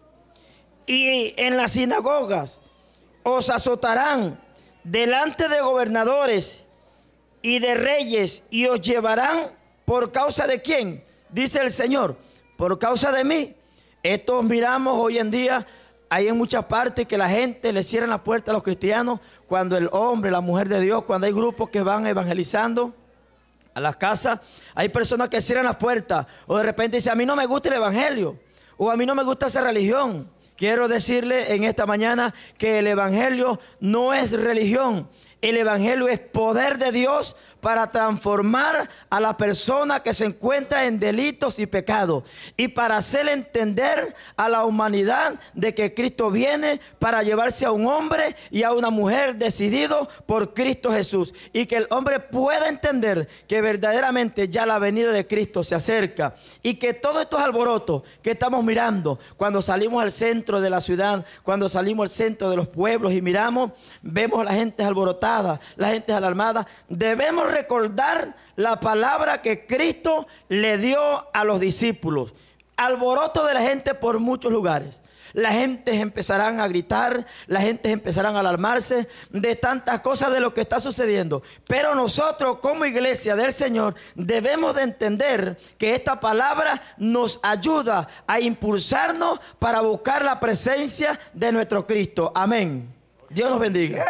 y en las sinagogas os azotarán delante de gobernadores y de reyes y os llevarán por causa de quién, dice el Señor, por causa de mí. Esto miramos hoy en día, hay en muchas partes que la gente le cierra la puerta a los cristianos cuando el hombre, la mujer de Dios, cuando hay grupos que van evangelizando a las casas, hay personas que cierran las puertas o de repente dicen, a mí no me gusta el evangelio o a mí no me gusta esa religión. Quiero decirle en esta mañana que el evangelio no es religión. El evangelio es poder de Dios para transformar a la persona que se encuentra en delitos y pecados y para hacerle entender a la humanidad de que Cristo viene para llevarse a un hombre y a una mujer decidido por Cristo Jesús y que el hombre pueda entender que verdaderamente ya la venida de Cristo se acerca y que todos estos alborotos que estamos mirando cuando salimos al centro de la ciudad, cuando salimos al centro de los pueblos y miramos, vemos a la gente alborotada, la gente alarmada, debemos recordar la palabra que Cristo le dio a los discípulos. Alboroto de la gente por muchos lugares. La gente empezarán a gritar, la gente empezarán a alarmarse de tantas cosas de lo que está sucediendo. Pero nosotros como iglesia del Señor debemos de entender que esta palabra nos ayuda a impulsarnos para buscar la presencia de nuestro Cristo. Amén. Dios nos bendiga.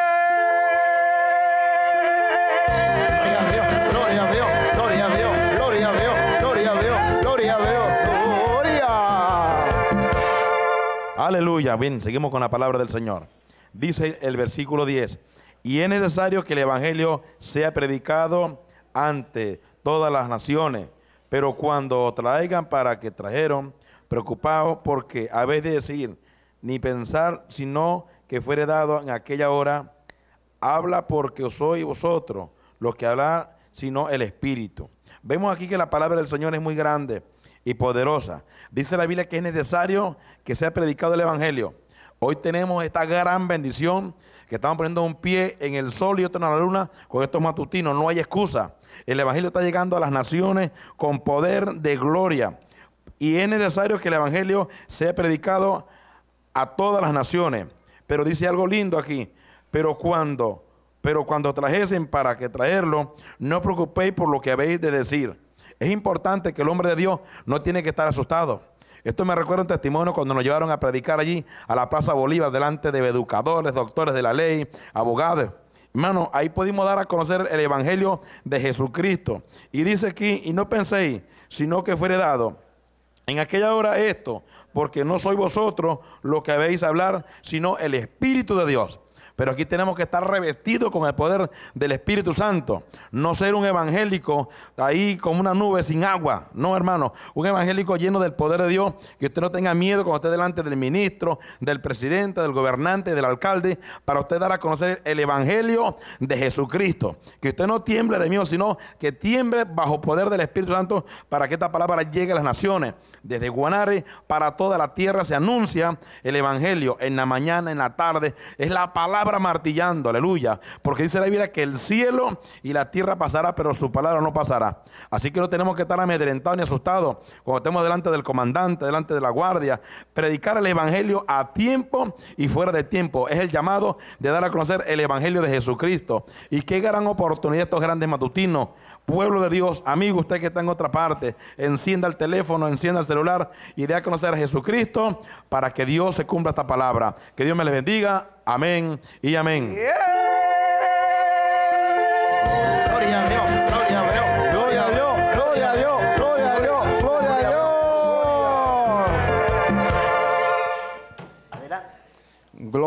Aleluya. Bien, seguimos con la palabra del Señor. Dice el versículo 10, y es necesario que el evangelio sea predicado ante todas las naciones, pero cuando traigan para que trajeron, preocupados porque habéis de decir, ni pensar, sino que fuere dado en aquella hora, habla porque os sois vosotros los que hablan, sino el Espíritu. Vemos aquí que la palabra del Señor es muy grande y poderosa. Dice la Biblia que es necesario que sea predicado el evangelio. Hoy tenemos esta gran bendición que estamos poniendo un pie en el sol y otro en la luna con estos matutinos. No hay excusa. El evangelio está llegando a las naciones con poder de gloria. Y es necesario que el evangelio sea predicado a todas las naciones. Pero dice algo lindo aquí. Pero cuando trajesen para que traerlo, no os preocupéis por lo que habéis de decir. Es importante que el hombre de Dios no tiene que estar asustado. Esto me recuerda un testimonio cuando nos llevaron a predicar allí a la Plaza Bolívar delante de educadores, doctores de la ley, abogados. Hermano, ahí pudimos dar a conocer el evangelio de Jesucristo. Y dice aquí, y no penséis, sino que fuere dado en aquella hora esto, porque no sois vosotros los que habéis de hablar, sino el Espíritu de Dios. Pero aquí tenemos que estar revestidos con el poder del Espíritu Santo. No ser un evangélico ahí como una nube sin agua. No, hermano. Un evangélico lleno del poder de Dios. Que usted no tenga miedo cuando esté delante del ministro, del presidente, del gobernante, del alcalde. Para usted dar a conocer el evangelio de Jesucristo. Que usted no tiemble de miedo, sino que tiemble bajo poder del Espíritu Santo para que esta palabra llegue a las naciones. Desde Guanare para toda la tierra se anuncia el evangelio. En la mañana, en la tarde. Es la palabra martillando, aleluya, porque dice la Biblia que el cielo y la tierra pasará, pero su palabra no pasará. Así que no tenemos que estar amedrentados ni asustados cuando estemos delante del comandante, delante de la guardia. Predicar el evangelio a tiempo y fuera de tiempo es el llamado de dar a conocer el evangelio de Jesucristo. Y qué gran oportunidad estos grandes matutinos. Pueblo de Dios, amigo, usted que está en otra parte, encienda el teléfono, encienda el celular y dé a conocer a Jesucristo para que Dios se cumpla esta palabra. Que Dios me les bendiga. Amén y amén. Gloria a Dios.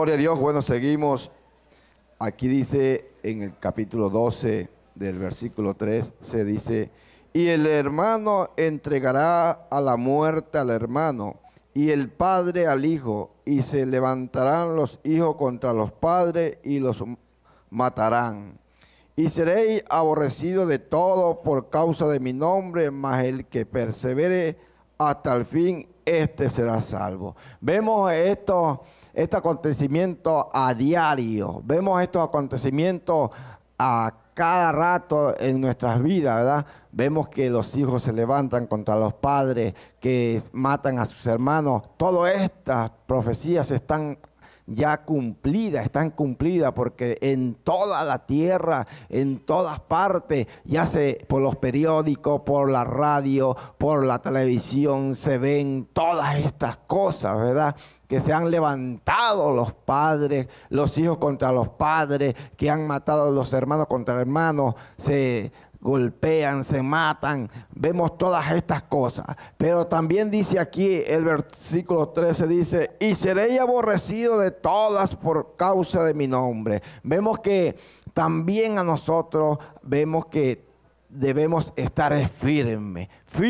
Gloria a Dios. Bueno, seguimos. Aquí dice en el capítulo 12 del versículo 3, se dice, y el hermano entregará a la muerte al hermano, y el padre al hijo, y se levantarán los hijos contra los padres y los matarán. Y seréis aborrecidos de todos por causa de mi nombre, mas el que persevere hasta el fin, este será salvo. Vemos este acontecimiento a diario, vemos estos acontecimientos a cada rato en nuestras vidas, ¿verdad? Vemos que los hijos se levantan contra los padres, que matan a sus hermanos. Todas estas profecías están ya cumplidas, están cumplidas, porque en toda la tierra, en todas partes, ya por los periódicos, por la radio, por la televisión, se ven todas estas cosas, ¿verdad? Que se han levantado los padres, los hijos contra los padres, que han matado a los hermanos contra hermanos, se golpean, se matan. Vemos todas estas cosas. Pero también dice aquí el versículo 13, dice, y seréis aborrecidos de todas por causa de mi nombre. Vemos que también a nosotros vemos que debemos estar firme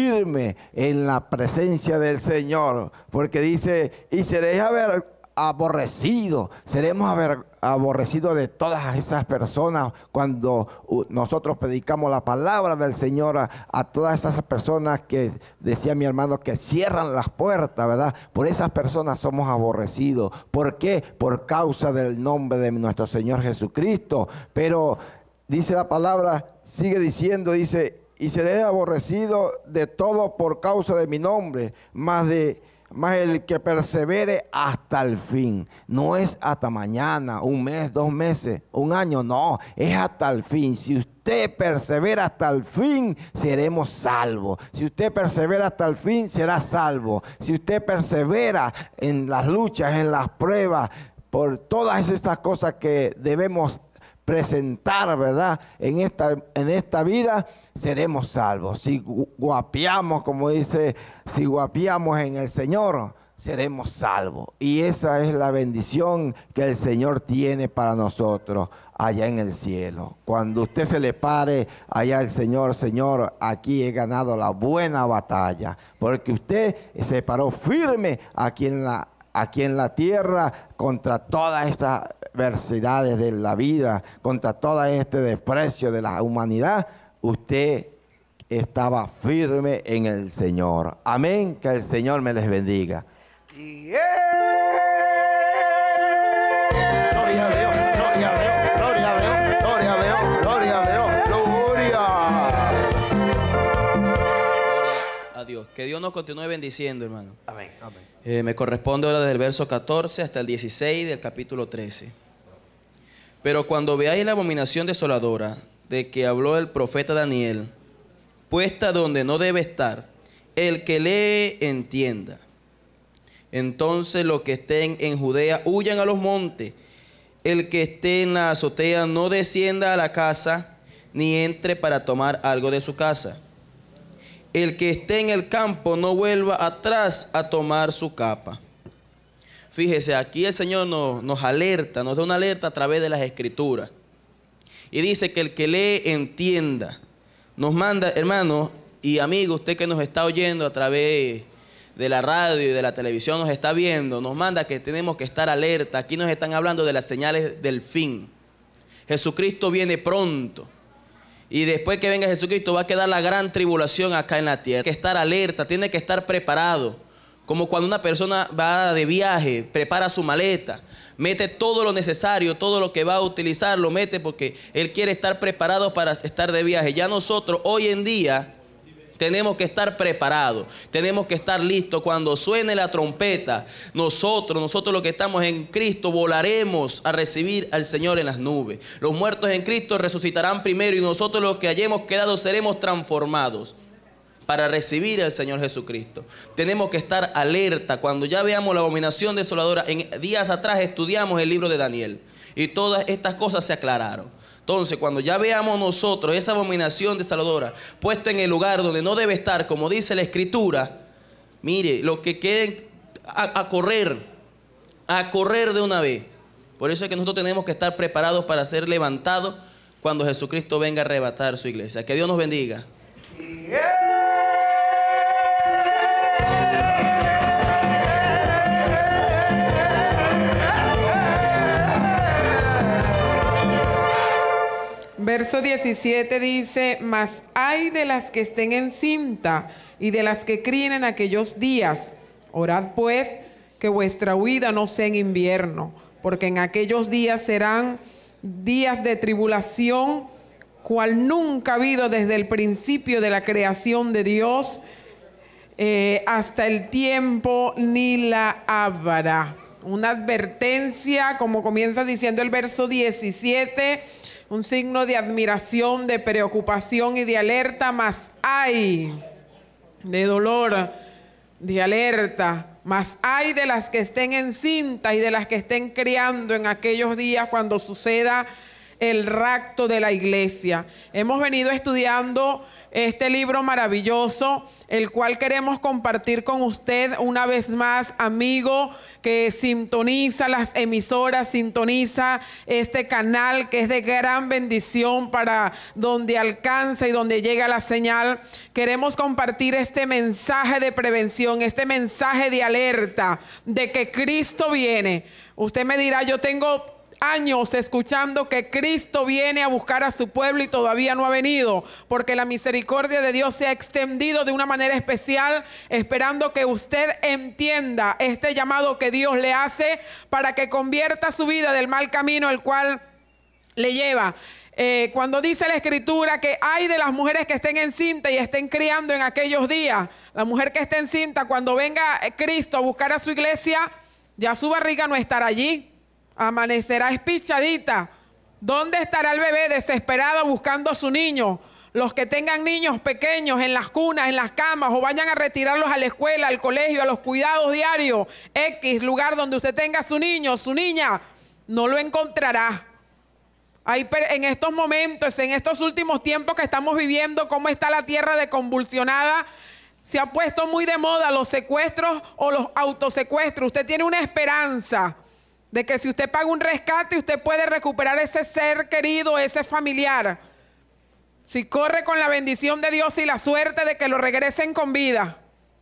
en la presencia del Señor, porque dice, y seréis aborrecidos, seremos aborrecidos de todas esas personas cuando nosotros predicamos la palabra del Señor a todas esas personas que, decía mi hermano, que cierran las puertas, ¿verdad? Por esas personas somos aborrecidos. ¿Por qué? Por causa del nombre de nuestro Señor Jesucristo. Pero dice la palabra, sigue diciendo, dice, y seré aborrecido de todo por causa de mi nombre, más el que persevere hasta el fin. No es hasta mañana, un mes, 2 meses, un año, no, es hasta el fin. Si usted persevera hasta el fin, seremos salvos. Si usted persevera hasta el fin, será salvo. Si usted persevera en las luchas, en las pruebas, por todas estas cosas que debemos presentar, ¿verdad? En esta vida seremos salvos. Si guapiamos, como dice, si guapiamos en el Señor, seremos salvos. Y esa es la bendición que el Señor tiene para nosotros allá en el cielo. Cuando usted se le pare allá al Señor, Señor, aquí he ganado la buena batalla, porque usted se paró firme aquí en la tierra contra todas estas adversidades de la vida, contra todo este desprecio de la humanidad. Usted estaba firme en el Señor. Amén. Que el Señor me les bendiga. Yeah. Gloria a Dios, gloria a Dios, gloria a Dios, gloria a Dios, gloria a Dios, gloria a Dios. Que Dios nos continúe bendiciendo, hermano. Amén. Me corresponde ahora desde el verso 14 hasta el 16 del capítulo 13. Pero cuando veáis la abominación desoladora de que habló el profeta Daniel, puesta donde no debe estar, el que lee entienda. Entonces los que estén en Judea huyan a los montes. El que esté en la azotea no descienda a la casa, ni entre para tomar algo de su casa. El que esté en el campo no vuelva atrás a tomar su capa. Fíjese, aquí el Señor nos alerta, nos da una alerta a través de las Escrituras. Y dice que el que lee entienda. Nos manda, hermano y amigo, usted que nos está oyendo a través de la radio y de la televisión, nos está viendo, nos manda que tenemos que estar alerta. Aquí nos están hablando de las señales del fin. Jesucristo viene pronto. Y después que venga Jesucristo va a quedar la gran tribulación acá en la tierra. Tiene que estar alerta, tiene que estar preparado. Como cuando una persona va de viaje, prepara su maleta, mete todo lo necesario, todo lo que va a utilizar, lo mete porque él quiere estar preparado para estar de viaje. Ya nosotros hoy en día tenemos que estar preparados, tenemos que estar listos. Cuando suene la trompeta, nosotros los que estamos en Cristo volaremos a recibir al Señor en las nubes. Los muertos en Cristo resucitarán primero y nosotros los que hayamos quedado seremos transformados para recibir al Señor Jesucristo. Tenemos que estar alerta. Cuando ya veamos la abominación desoladora, en días atrás estudiamos el libro de Daniel y todas estas cosas se aclararon. Entonces, cuando ya veamos nosotros esa abominación desoladora puesto en el lugar donde no debe estar, como dice la Escritura, mire, los que queden a correr de una vez. Por eso es que nosotros tenemos que estar preparados para ser levantados cuando Jesucristo venga a arrebatar su iglesia. Que Dios nos bendiga. Verso 17 dice: mas hay de las que estén encinta y de las que críen en aquellos días. Orad pues que vuestra huida no sea en invierno, porque en aquellos días serán días de tribulación, cual nunca ha habido desde el principio de la creación de Dios hasta el tiempo ni la habrá. Una advertencia, como comienza diciendo el verso 17, un signo de admiración, de preocupación y de alerta, mas hay de dolor, de alerta, mas hay de las que estén encintas y de las que estén criando en aquellos días cuando suceda el rapto de la iglesia. Hemos venido estudiando este libro maravilloso, el cual queremos compartir con usted una vez más, amigo, que sintoniza las emisoras, sintoniza este canal que es de gran bendición para donde alcanza y donde llega la señal. Queremos compartir este mensaje de prevención, este mensaje de alerta de que Cristo viene. Usted me dirá, yo tengo años escuchando que Cristo viene a buscar a su pueblo y todavía no ha venido, porque la misericordia de Dios se ha extendido de una manera especial, esperando que usted entienda este llamado que Dios le hace para que convierta su vida del mal camino el cual le lleva. Cuando dice la Escritura que hay de las mujeres que estén encinta y estén criando en aquellos días, la mujer que esté encinta, cuando venga Cristo a buscar a su iglesia, ya su barriga no estará allí. Amanecerá espichadita. ¿Dónde estará el bebé desesperado buscando a su niño? Los que tengan niños pequeños en las cunas, en las camas, o vayan a retirarlos a la escuela, al colegio, a los cuidados diarios, X lugar donde usted tenga a su niño, su niña, no lo encontrará. En estos momentos, en estos últimos tiempos que estamos viviendo, cómo está la tierra de convulsionada, se ha puesto muy de moda los secuestros o los autosecuestros. Usted tiene una esperanza de que si usted paga un rescate, usted puede recuperar ese ser querido, ese familiar. Si corre con la bendición de Dios y la suerte de que lo regresen con vida,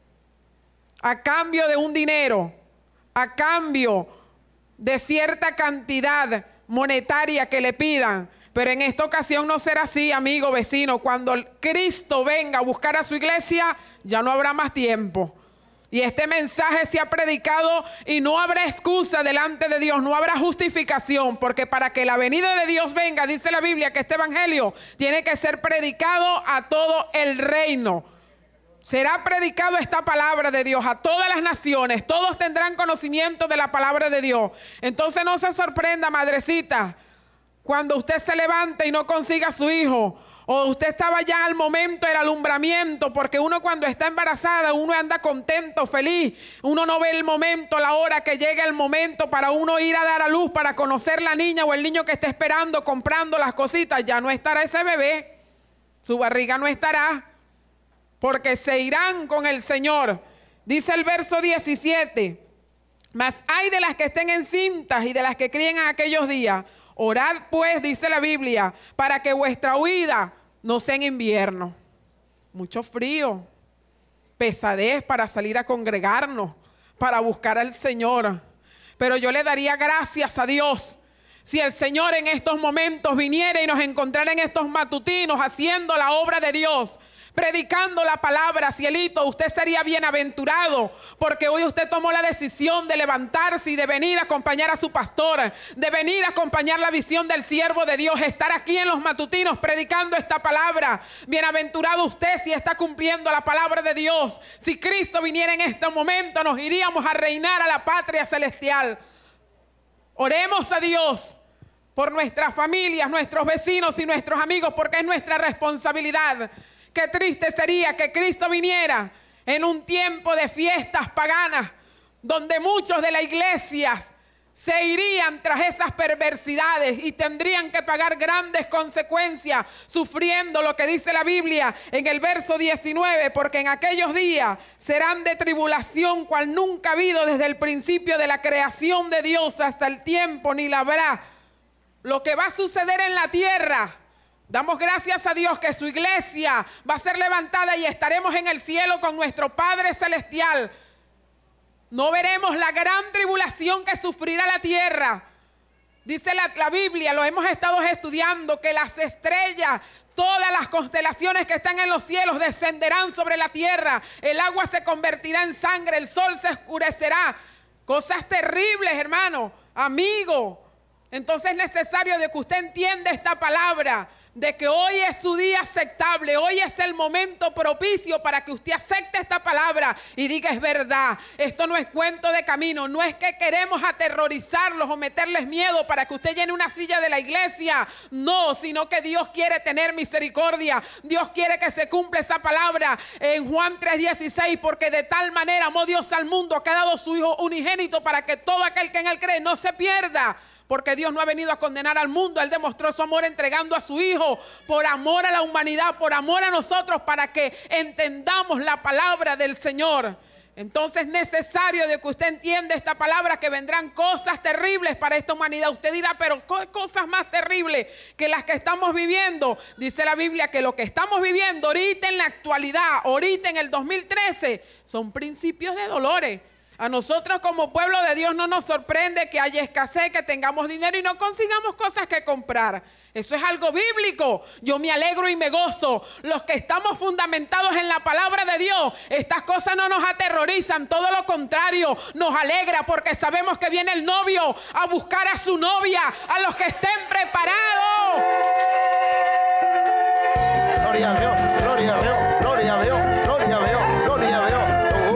a cambio de un dinero, a cambio de cierta cantidad monetaria que le pidan. Pero en esta ocasión no será así, amigo, vecino. Cuando Cristo venga a buscar a su iglesia, ya no habrá más tiempo. Y este mensaje se ha predicado y no habrá excusa delante de Dios, no habrá justificación, porque para que la venida de Dios venga, dice la Biblia que este evangelio tiene que ser predicado a todo el reino. Será predicado esta palabra de Dios a todas las naciones, todos tendrán conocimiento de la palabra de Dios. Entonces no se sorprenda, madrecita, cuando usted se levante y no consiga a su hijo, o usted estaba ya al momento del alumbramiento, porque uno cuando está embarazada, uno anda contento, feliz. Uno no ve el momento, la hora que llega el momento para uno ir a dar a luz, para conocer la niña o el niño que está esperando, comprando las cositas. Ya no estará ese bebé, su barriga no estará, porque se irán con el Señor. Dice el verso 17, mas hay de las que estén encintas y de las que críen en aquellos días. Orad pues, dice la Biblia, para que vuestra huida no sea en invierno. Mucho frío, pesadez para salir a congregarnos, para buscar al Señor. Pero yo le daría gracias a Dios si el Señor en estos momentos viniera y nos encontrara en estos matutinos haciendo la obra de Dios, predicando la palabra. Cielito, usted sería bienaventurado, porque hoy usted tomó la decisión de levantarse y de venir a acompañar a su pastor, de venir a acompañar la visión del siervo de Dios, estar aquí en los matutinos predicando esta palabra. Bienaventurado usted si está cumpliendo la palabra de Dios. Si Cristo viniera en este momento, nos iríamos a reinar a la patria celestial. Oremos a Dios por nuestras familias, nuestros vecinos y nuestros amigos, porque es nuestra responsabilidad. Qué triste sería que Cristo viniera en un tiempo de fiestas paganas, donde muchos de las iglesias se irían tras esas perversidades y tendrían que pagar grandes consecuencias, sufriendo lo que dice la Biblia en el verso 19, porque en aquellos días serán de tribulación cual nunca ha habido desde el principio de la creación de Dios hasta el tiempo, ni la habrá. Lo que va a suceder en la tierra, damos gracias a Dios que su iglesia va a ser levantada y estaremos en el cielo con nuestro Padre Celestial. No veremos la gran tribulación que sufrirá la tierra. Dice la Biblia, lo hemos estado estudiando, que las estrellas, todas las constelaciones que están en los cielos descenderán sobre la tierra. El agua se convertirá en sangre, el sol se oscurecerá. Cosas terribles, hermano, amigo. Entonces es necesario de que usted entienda esta palabra, de que hoy es su día aceptable, hoy es el momento propicio para que usted acepte esta palabra y diga: es verdad, esto no es cuento de camino, no es que queremos aterrorizarlos o meterles miedo para que usted llene una silla de la iglesia, no, sino que Dios quiere tener misericordia, Dios quiere que se cumpla esa palabra en Juan 3:16, porque de tal manera amó Dios al mundo que ha dado su Hijo unigénito para que todo aquel que en él cree no se pierda. Porque Dios no ha venido a condenar al mundo. Él demostró su amor entregando a su Hijo por amor a la humanidad, por amor a nosotros, para que entendamos la palabra del Señor. Entonces es necesario de que usted entienda esta palabra, que vendrán cosas terribles para esta humanidad. Usted dirá: pero cosas más terribles que las que estamos viviendo. Dice la Biblia que lo que estamos viviendo ahorita en la actualidad, ahorita en el 2013, son principios de dolores. A nosotros como pueblo de Dios no nos sorprende que haya escasez, que tengamos dinero y no consigamos cosas que comprar. Eso es algo bíblico. Yo me alegro y me gozo. Los que estamos fundamentados en la palabra de Dios, estas cosas no nos aterrorizan, todo lo contrario, nos alegra, porque sabemos que viene el novio a buscar a su novia, a los que estén preparados. Gloria a Dios, gloria a Dios, gloria a Dios, gloria a Dios, gloria a Dios.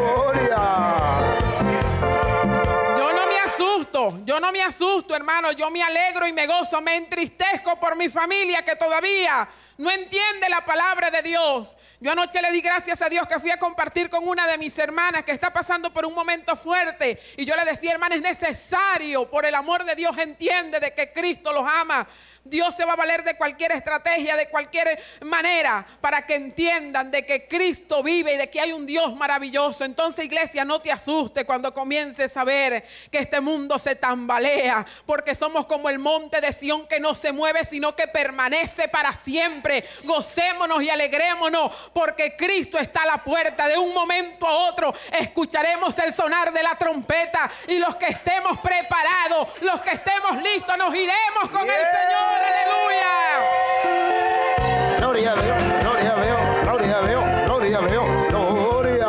Yo no me asusto, hermano, yo me alegro y me gozo, me entristezco por mi familia que todavía no entiende la palabra de Dios. Yo anoche le di gracias a Dios que fui a compartir con una de mis hermanas que está pasando por un momento fuerte, y yo le decía: hermana, es necesario, por el amor de Dios, entiende de que Cristo los ama. Dios se va a valer de cualquier estrategia, de cualquier manera, para que entiendan de que Cristo vive y de que hay un Dios maravilloso. Entonces, iglesia, no te asustes cuando comiences a ver que este mundo se tambalea, porque somos como el monte de Sión, que no se mueve, sino que permanece para siempre. Gocémonos y alegrémonos, porque Cristo está a la puerta. De un momento a otro escucharemos el sonar de la trompeta, y los que estemos preparados, los que estemos listos, nos iremos con el Señor. ¡Aleluya! Gloria a Dios, gloria a Dios, gloria a Dios, gloria a Dios, gloria.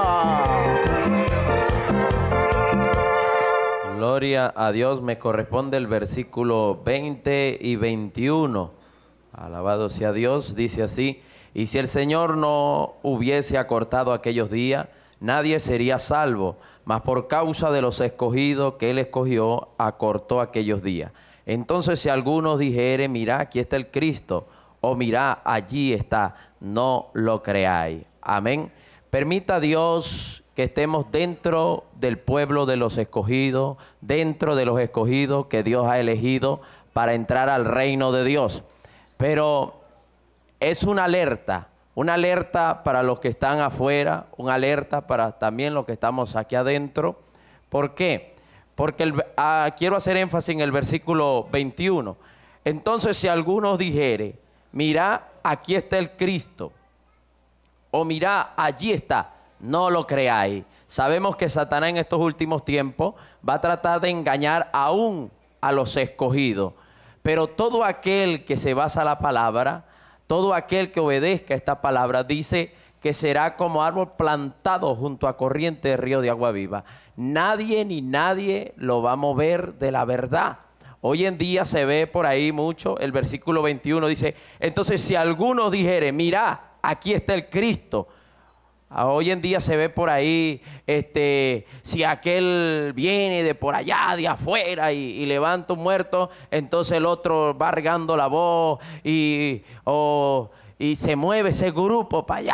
Gloria a Dios. Me corresponde el versículo 20 y 21. Alabado sea Dios. Dice así: y si el Señor no hubiese acortado aquellos días, nadie sería salvo, mas por causa de los escogidos que Él escogió, acortó aquellos días. Entonces, si algunos dijere: mirá, aquí está el Cristo, o mirá, allí está, no lo creáis. Amén. Permita Dios que estemos dentro del pueblo de los escogidos, dentro de los escogidos que Dios ha elegido para entrar al reino de Dios. Pero es una alerta para los que están afuera, una alerta para también los que estamos aquí adentro. ¿Por qué? Porque quiero hacer énfasis en el versículo 21. Entonces, si algunos dijere: mirá, aquí está el Cristo, o mirá, allí está, no lo creáis. Sabemos que Satanás en estos últimos tiempos va a tratar de engañar aún a los escogidos. Pero todo aquel que se basa en la palabra, todo aquel que obedezca esta palabra, dice que será como árbol plantado junto a corriente de río de agua viva. Nadie ni nadie lo va a mover de la verdad. Hoy en día se ve por ahí mucho, el versículo 21 dice: entonces si alguno dijere: mirá, aquí está el Cristo. Hoy en día se ve por ahí, si aquel viene de por allá, de afuera, y levanta un muerto, entonces el otro va regando la voz y se mueve ese grupo para allá,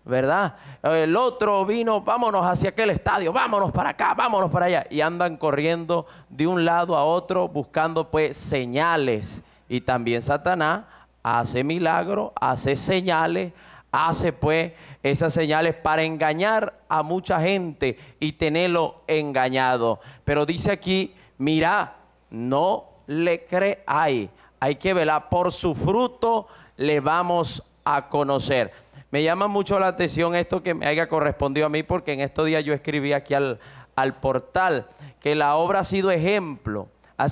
¿verdad? El otro vino, vámonos hacia aquel estadio, vámonos para acá, vámonos para allá. Y andan corriendo de un lado a otro buscando pues señales. Y también Satanás hace milagros, hace señales, hace pues esas señales para engañar a mucha gente y tenerlo engañado. Pero dice aquí, mira, no le creáis. Hay que velar, por su fruto le vamos a conocer. Me llama mucho la atención esto que me haya correspondido a mí, porque en estos días yo escribí aquí al portal que la obra ha sido ejemplo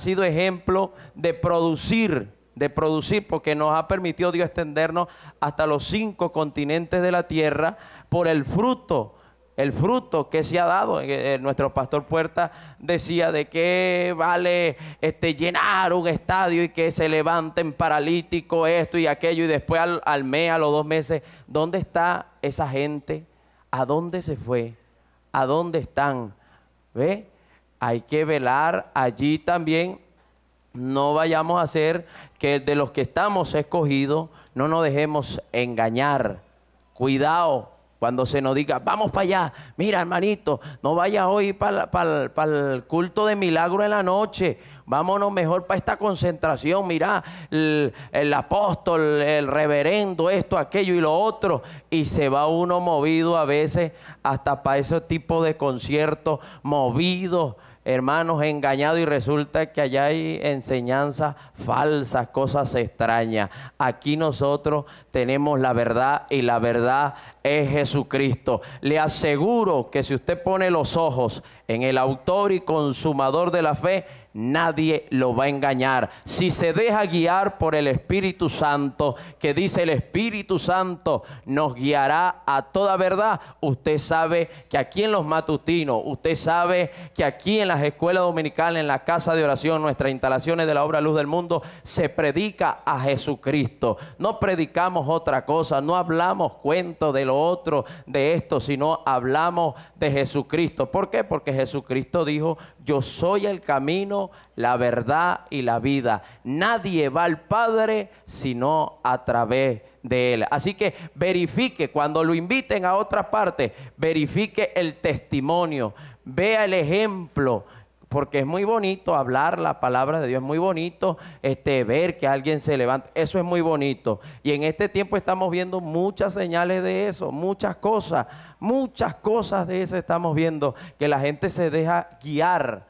de producir, porque nos ha permitido Dios extendernos hasta los 5 continentes de la tierra por el fruto que se ha dado. Nuestro pastor Puerta decía de qué vale llenar un estadio y que se levanten paralíticos, esto y aquello, y después al mes, a los 2 meses, ¿dónde está esa gente? ¿A dónde se fue? ¿A dónde están? ¿Ve? Hay que velar allí también. No vayamos a hacer que de los que estamos escogidos no nos dejemos engañar. Cuidado cuando se nos diga, vamos para allá. Mira, hermanito, no vayas hoy para el culto de milagro en la noche. Vámonos mejor para esta concentración. Mira, el apóstol, el reverendo, esto, aquello y lo otro. Y se va uno movido a veces hasta para ese tipo de conciertos, movidos, hermanos, engañados, y resulta que allá hay enseñanzas falsas, cosas extrañas. Aquí nosotros tenemos la verdad, y la verdad es Jesucristo. Le aseguro que si usted pone los ojos en el autor y consumador de la fe, nadie lo va a engañar. Si se deja guiar por el Espíritu Santo, que dice el Espíritu Santo nos guiará a toda verdad. Usted sabe que aquí en los matutinos, usted sabe que aquí en las escuelas dominicales, en la casa de oración, nuestras instalaciones de la obra Luz del Mundo, se predica a Jesucristo. No predicamos otra cosa, no hablamos cuentos de lo otro, de esto, sino hablamos de Jesucristo. ¿Por qué? Porque Jesucristo dijo, yo soy el camino, la verdad y la vida. Nadie va al Padre sino a través de Él. Así que verifique, cuando lo inviten a otra parte, verifique el testimonio, vea el ejemplo, porque es muy bonito hablar la palabra de Dios, es muy bonito ver que alguien se levanta, eso es muy bonito. Y en este tiempo estamos viendo muchas señales de eso, muchas cosas de eso estamos viendo, que la gente se deja guiar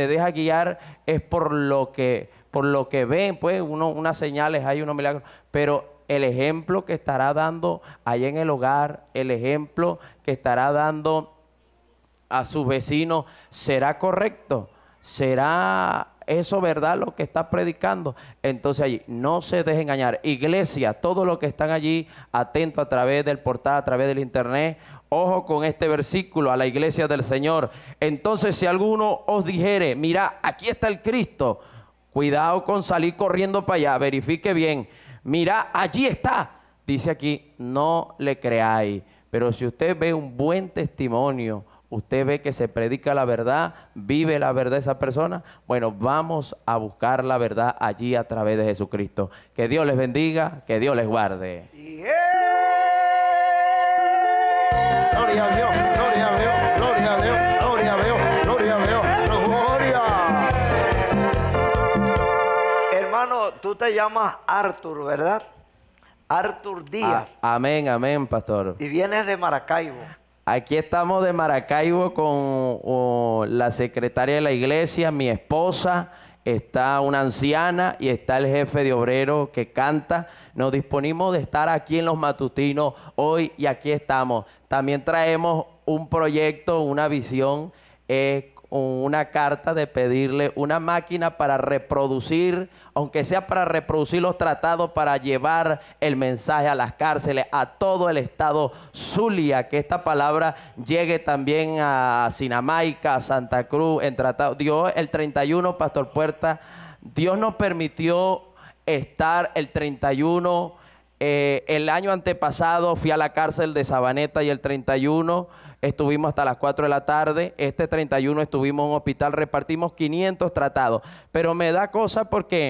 es por lo que ven, pues unas señales, hay unos milagros, pero el ejemplo que estará dando allá en el hogar, el ejemplo que estará dando a sus vecinos, ¿será correcto? ¿Será eso verdad lo que está predicando? Entonces allí no se deje engañar. Iglesia, todos los que están allí atentos a través del portal, a través del internet, ojo con este versículo a la iglesia del Señor. Entonces si alguno os dijere, mira, aquí está el Cristo, cuidado con salir corriendo para allá, verifique bien. Mira, allí está. Dice aquí, no le creáis. Pero si usted ve un buen testimonio, usted ve que se predica la verdad, vive la verdad esa persona, bueno, vamos a buscar la verdad allí a través de Jesucristo. Que Dios les bendiga, que Dios les guarde. Gloria a Dios, gloria a Dios, gloria a Dios, gloria a Dios, gloria a Dios, gloria. Hermano, tú te llamas Arthur, ¿verdad? Arthur Díaz. Amén, amén, pastor. Y vienes de Maracaibo. Aquí estamos de Maracaibo con la secretaria de la iglesia, mi esposa, está una anciana y está el jefe de obrero que canta. Nos disponimos de estar aquí en los matutinos hoy y aquí estamos. También traemos un proyecto, una visión, una carta de pedirle una máquina para reproducir, aunque sea para reproducir los tratados, para llevar el mensaje a las cárceles, a todo el estado Zulia, que esta palabra llegue también a Sinamaica, a Santa Cruz, en tratado. Dios, el 31, Pastor Puerta, Dios nos permitió estar el 31, el año antepasado fui a la cárcel de Sabaneta y el 31 estuvimos hasta las 4 de la tarde. Este 31 estuvimos en un hospital, repartimos 500 tratados. Pero me da cosa porque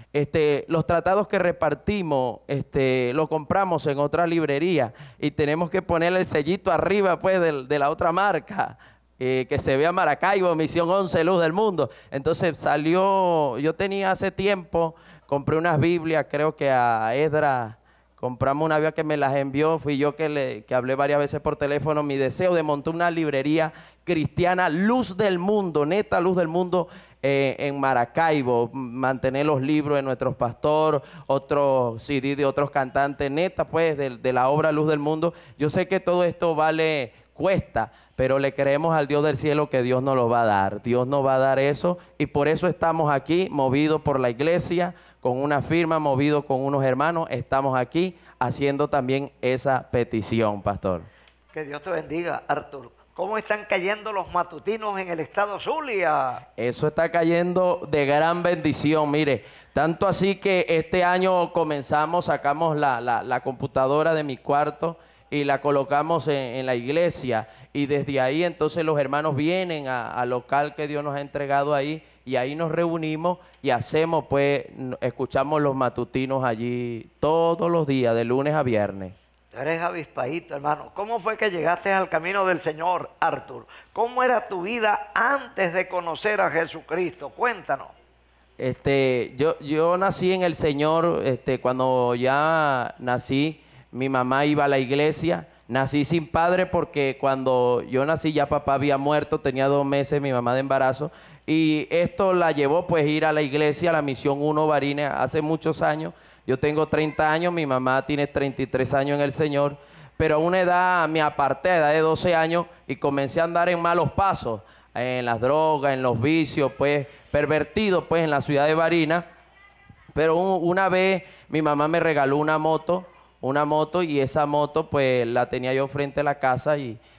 los tratados que repartimos, lo compramos en otra librería y tenemos que ponerle el sellito arriba pues de la otra marca, que se vea Maracaibo, Misión 11, Luz del Mundo. Entonces salió, yo tenía hace tiempo, compré unas Biblias, creo que a Edra, compramos una Biblia que me las envió, fui yo que hablé varias veces por teléfono, mi deseo de montar una librería cristiana, Luz del Mundo, neta Luz del Mundo, en Maracaibo, mantener los libros de nuestros pastores, otros CD de otros cantantes, neta pues de la obra Luz del Mundo. Yo sé que todo esto cuesta, pero le creemos al Dios del cielo que Dios nos lo va a dar. Dios nos va a dar eso y por eso estamos aquí, movidos por la iglesia, con una firma, movidos con unos hermanos, estamos aquí haciendo también esa petición, pastor. Que Dios te bendiga, Artur. ¿Cómo están cayendo los matutinos en el estado Zulia? Eso está cayendo de gran bendición, mire, tanto así que este año sacamos la computadora de mi cuarto y la colocamos en la iglesia y desde ahí entonces los hermanos vienen al local que Dios nos ha entregado ahí y ahí nos reunimos y hacemos pues, escuchamos los matutinos allí todos los días, de lunes a viernes. Tú eres avispadito, hermano. ¿Cómo fue que llegaste al camino del Señor, Artur? ¿Cómo era tu vida antes de conocer a Jesucristo? Cuéntanos. Yo nací en el Señor, cuando ya nací, mi mamá iba a la iglesia, nací sin padre porque cuando yo nací ya papá había muerto, tenía 2 meses mi mamá de embarazo y esto la llevó pues ir a la iglesia, a la Misión 1 Barines hace muchos años. Yo tengo 30 años, mi mamá tiene 33 años en el Señor, pero a una edad me aparté, a edad de 12 años y comencé a andar en malos pasos, en las drogas, en los vicios, pues pervertido pues en la ciudad de Barinas. Pero una vez mi mamá me regaló una moto y esa moto pues la tenía yo frente a la casa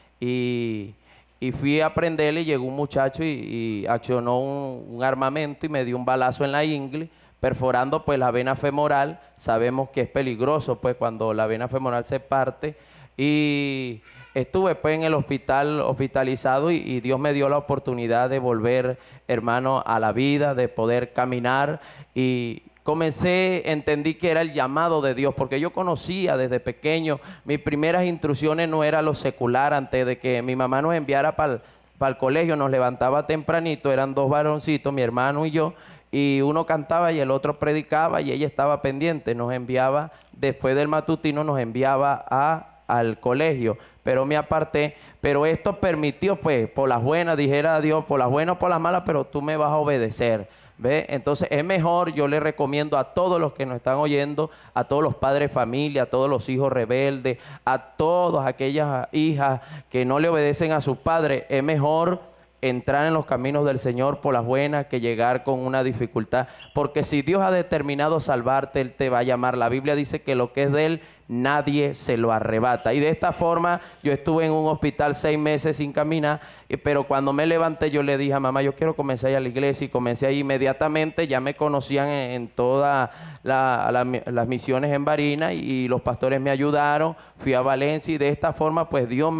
y fui a prenderle y llegó un muchacho y accionó un armamento y me dio un balazo en la ingle, perforando pues la vena femoral. Sabemos que es peligroso pues cuando la vena femoral se parte y estuve pues en el hospital hospitalizado y Dios me dio la oportunidad de volver, hermano, a la vida, de poder caminar y entendí que era el llamado de Dios, porque yo conocía desde pequeño, mis primeras instrucciones no era lo secular, antes de que mi mamá nos enviara para el colegio, nos levantaba tempranito, eran 2 varoncitos, mi hermano y yo, y uno cantaba y el otro predicaba y ella estaba pendiente, nos enviaba, después del matutino nos enviaba al colegio, pero me aparté, pero esto permitió pues, por las buenas, dijera a Dios, por las buenas o por las malas, pero tú me vas a obedecer. ¿Ve? Entonces es mejor, yo le recomiendo a todos los que nos están oyendo, a todos los padres de familia, a todos los hijos rebeldes, a todas aquellas hijas que no le obedecen a sus padres, es mejor entrar en los caminos del Señor por las buenas que llegar con una dificultad, porque si Dios ha determinado salvarte, Él te va a llamar. La Biblia dice que lo que es de Él, nadie se lo arrebata. Y de esta forma, yo estuve en un hospital 6 meses sin caminar, pero cuando me levanté yo le dije a mamá, yo quiero comenzar a ir a la iglesia, y comencé ahí inmediatamente. Ya me conocían en todas las misiones en Barinas y los pastores me ayudaron, fui a Valencia y de esta forma pues Dios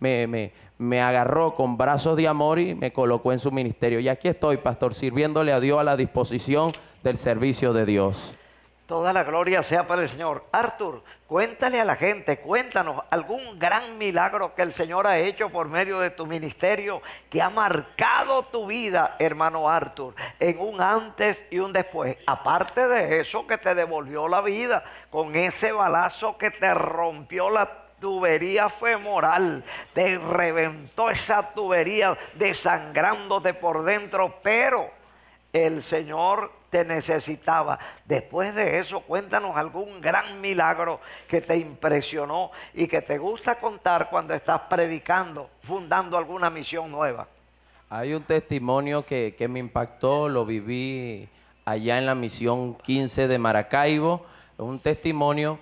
me agarró con brazos de amor y me colocó en su ministerio. Y aquí estoy, pastor, sirviéndole a Dios, a la disposición del servicio de Dios. Toda la gloria sea para el Señor. Artur, cuéntale a la gente, cuéntanos algún gran milagro que el Señor ha hecho por medio de tu ministerio que ha marcado tu vida, hermano Artur, en un antes y un después. Aparte de eso, que te devolvió la vida con ese balazo que te rompió la tubería femoral, te reventó esa tubería desangrándote por dentro, pero el Señor te necesitaba. Después de eso, cuéntanos algún gran milagro que te impresionó y que te gusta contar cuando estás predicando, fundando alguna misión nueva. Hay un testimonio que me impactó, lo viví allá en la misión 15 de Maracaibo, un testimonio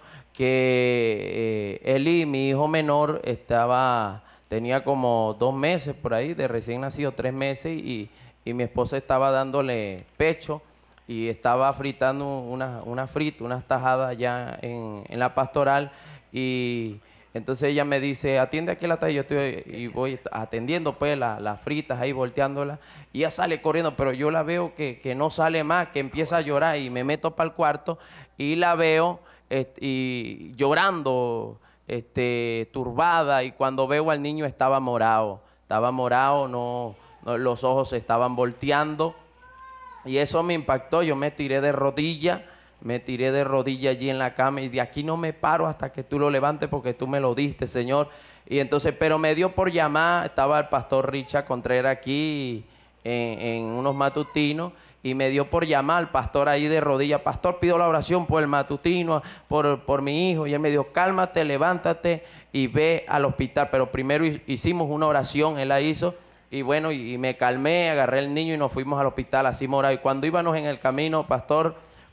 que Eli, mi hijo menor, tenía como 2 meses por ahí, de recién nacido, 3 meses, y mi esposa estaba dándole pecho y estaba fritando unas tajadas allá en la pastoral y Entonces ella me dice, atiende aquí la talla, yo estoy y voy atendiendo pues las fritas ahí, volteándolas, y ella sale corriendo, pero yo la veo que no sale más, que empieza a llorar, y me meto para el cuarto y la veo y llorando, turbada, y cuando veo al niño estaba morado, no, los ojos se estaban volteando, y eso me impactó. Yo me tiré de rodillas allí en la cama, y de aquí no me paro hasta que tú lo levantes, porque tú me lo diste, Señor. Y entonces, pero me dio por llamar, estaba el pastor Richard Contreras aquí en unos matutinos, y me dio por llamar al pastor ahí de rodillas: pastor, pido la oración por el matutino, por mi hijo. Y él me dijo: cálmate, levántate y ve al hospital. Pero primero hicimos una oración, él la hizo. Y bueno, y me calmé, agarré el niño y nos fuimos al hospital así morado. Y cuando íbamos en el camino, pastor,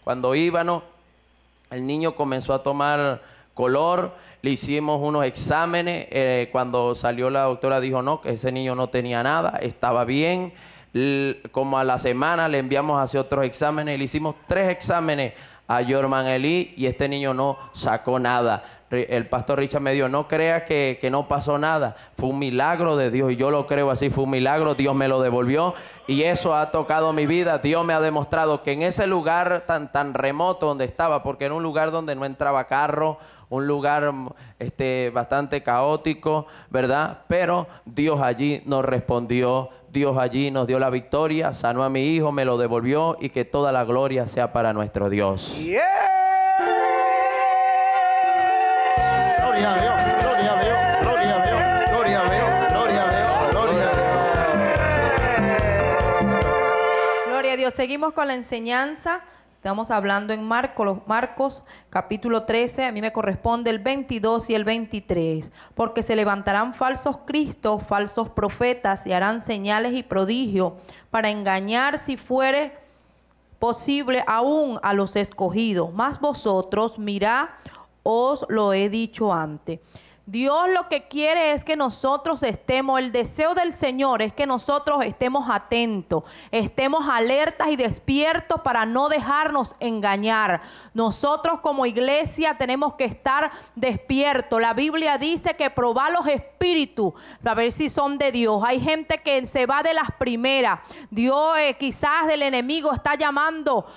el niño comenzó a tomar color, le hicimos unos exámenes. Cuando salió la doctora dijo no, que ese niño no tenía nada, estaba bien. Como a la semana le enviamos a hacer otros exámenes, le hicimos 3 exámenes a Jorman Elí y este niño no sacó nada. El pastor Richard me dijo: no creas que no pasó nada, fue un milagro de Dios, y yo lo creo así, fue un milagro, Dios me lo devolvió, y eso ha tocado mi vida. Dios me ha demostrado que en ese lugar tan remoto donde estaba, porque era un lugar donde no entraba carro, un lugar bastante caótico, ¿verdad? Pero Dios allí nos respondió, Dios allí nos dio la victoria, sanó a mi hijo, me lo devolvió, y que toda la gloria sea para nuestro Dios. Gloria a Dios, gloria a Dios, gloria a Dios, gloria a Dios, gloria a Dios, gloria a Dios. Gloria a Dios. Seguimos con la enseñanza. Estamos hablando en Marcos capítulo 13, a mí me corresponde el 22 y el 23. Porque se levantarán falsos cristos, falsos profetas, y harán señales y prodigios para engañar, si fuere posible, aún a los escogidos. Mas vosotros, mirad, os lo he dicho antes. Dios lo que quiere es que nosotros estemos, el deseo del Señor es que nosotros estemos atentos, estemos alertas y despiertos para no dejarnos engañar. Nosotros como iglesia tenemos que estar despiertos. La Biblia dice que probar los espíritus, a ver si son de Dios. Hay gente que se va de las primeras. Dios quizás el enemigo está llamando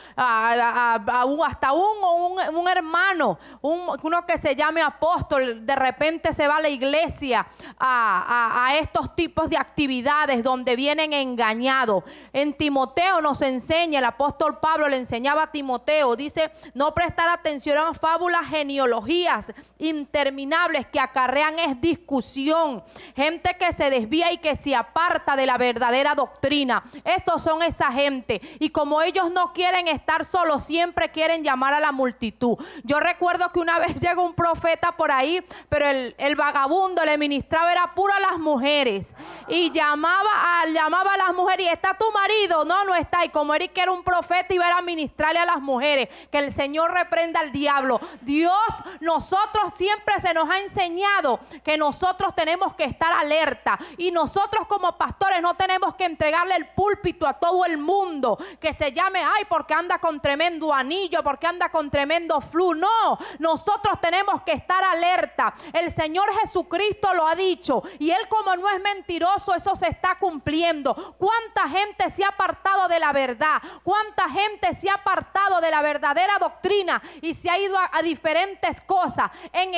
hasta un hermano, uno que se llame apóstol, de repente se va a la iglesia a estos tipos de actividades donde vienen engañados. En Timoteo nos enseña, el apóstol Pablo le enseñaba a Timoteo, dice: no prestar atención a fábulas, genealogías interminables que acarrean es discusión, gente que se desvía y que se aparta de la verdadera doctrina. Estos son esa gente, y como ellos no quieren estar solos, siempre quieren llamar a la multitud. Yo recuerdo que una vez llegó un profeta por ahí, pero el vagabundo le ministraba, era puro a las mujeres, y llamaba a las mujeres: y ¿está tu marido? No, no está. Y como Eric era un profeta, iba a ministrarle a las mujeres. Que el Señor reprenda al diablo. Dios, nosotros siempre se nos ha enseñado que nosotros tenemos que estar alerta, y nosotros como pastores no tenemos que entregarle el púlpito a todo el mundo que se llame, ay, porque anda con tremendo anillo, porque anda con tremendo flu. No, nosotros tenemos que estar alerta. El Señor Jesucristo lo ha dicho, y Él, como no es mentiroso, eso se está cumpliendo. ¿Cuánta gente se ha apartado de la verdad? ¿Cuánta gente se ha apartado de la verdadera doctrina y se ha ido a diferentes cosas? En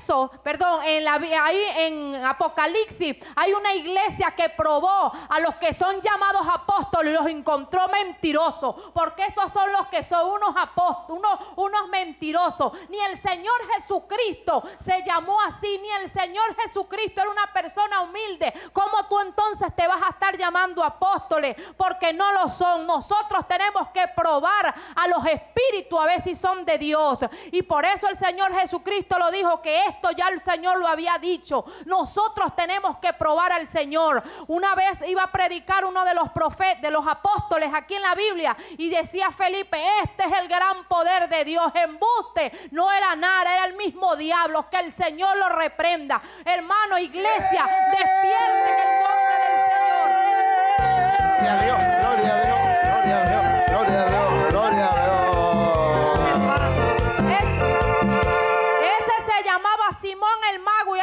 ahí en Apocalipsis hay una iglesia que probó a los que son llamados apóstoles y los encontró mentirosos, porque esos son los que son unos apóstoles, unos mentirosos. Ni el Señor Jesucristo se llamó así, ni el Señor Jesucristo era una persona humilde. ¿Cómo tú entonces te vas a estar llamando apóstoles? Porque no lo son. Nosotros tenemos que probar a los espíritus a ver si son de Dios, y por eso el Señor Jesucristo lo dijo, que esto ya el Señor lo había dicho. Nosotros tenemos que probar al Señor. Una vez iba a predicar uno de los profetas, de los apóstoles aquí en la Biblia, y decía Felipe: este es el gran poder de Dios. Embuste, no era nada, era el mismo diablo. Que el Señor lo reprenda. Hermano, iglesia, despierte en el nombre del Señor. Gloria a Dios, gloria a Dios, gloria a Dios, gloria a Dios, gloria a Dios. Ese se llamaba Simón el mago, y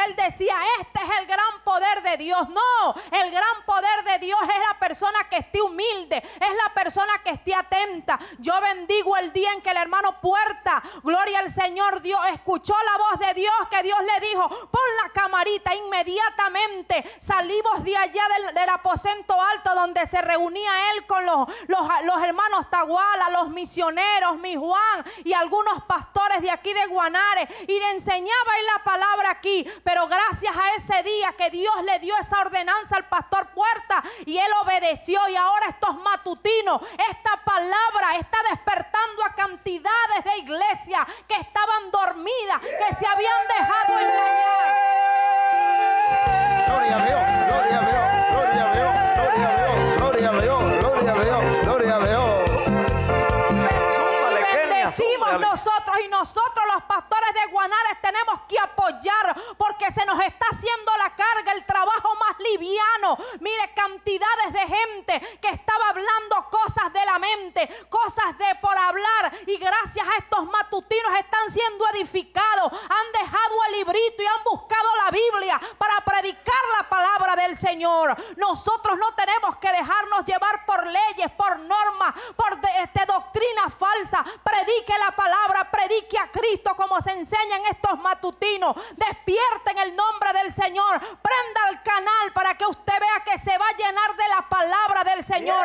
de Dios. No, el gran poder de Dios es la persona que esté humilde, es la persona que esté atenta. Yo bendigo el día en que el hermano Puerta, gloria al Señor, Dios escuchó la voz de Dios, que Dios le dijo, pon la camarita. Inmediatamente salimos de allá del aposento alto donde se reunía él con los hermanos Tahuala, los misioneros, mi Juan y algunos pastores de aquí de Guanare, y le enseñaba ahí la palabra aquí. Pero gracias a ese día que Dios le dio esa ordenanza al pastor Puerta y él obedeció, y ahora estos matutinos, esta palabra está despertando a cantidades de iglesias que estaban dormidas, que se habían dejado engañar. Gloria a Dios, gloria a Dios, gloria a Dios, gloria a Dios, gloria a Dios, gloria a Dios, gloria a Dios. Bendecimos nosotros, y nosotros los pastores de Guanare tenemos que apoyar, porque se nos está haciendo la carga, el trabajo más liviano. Mire, cantidades de gente que estaba hablando cosas de la mente, cosas de por hablar, y gracias a estos matutinos están siendo edificados, han dejado el librito y han buscado la Biblia para predicar la palabra del Señor. Nosotros no tenemos que dejarnos llevar por leyes, por normas, por doctrinas falsas. Predique la palabra, predique a Cristo como se enseña en estos matutinos. Despierte en el nombre del Señor, prenda el canal para que usted vea que se va a llenar de la palabra del Señor.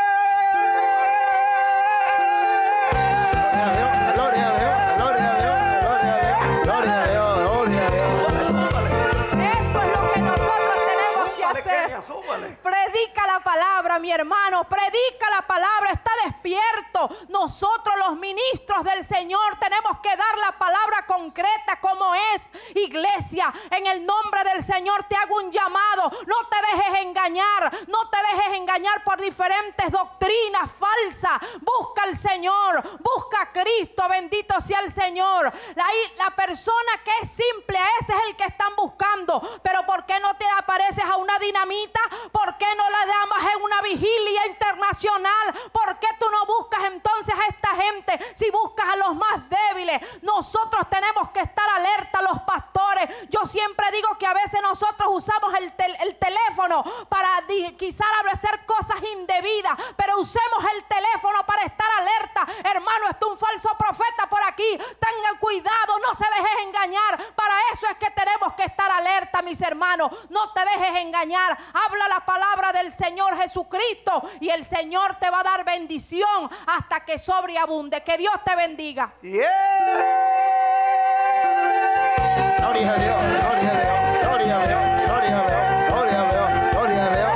Gloria a Dios, gloria a Dios, gloria a Dios, gloria a Dios, gloria a Dios. Eso es lo que nosotros tenemos que hacer. Predica la palabra, mi hermano, predica la palabra, está despierto. Nosotros los ministros del Señor tenemos que dar la palabra concreta como es. Iglesia, en el nombre del Señor te hago un llamado. No te dejes engañar, no te dejes engañar por diferentes doctrinas falsas. Busca al Señor, busca a Cristo, bendito sea el Señor. La persona que es simple, a ese es el que están buscando. Pero ¿por qué no te apareces a una dinamita? ¿Por qué no la llamas en una vigilia internacional? ¿Por qué tú no buscas entonces a esta gente si buscas a los más débiles? Nosotros tenemos que estar alerta, los pastores. Yo siempre digo que a veces nosotros usamos el teléfono para quizás hacer cosas indebidas, pero usemos el teléfono para estar alerta. Hermano, está un falso profeta por aquí, tengan cuidado, no se dejes engañar. Para eso es que tenemos que estar alerta, mis hermanos. No te dejes engañar, habla la palabra del Señor Jesucristo y el Señor te va a dar bendición hasta que sobreabunde. Que Dios te bendiga. Gloria a Dios, gloria a Dios, gloria a Dios, gloria a Dios, gloria a Dios, gloria a Dios,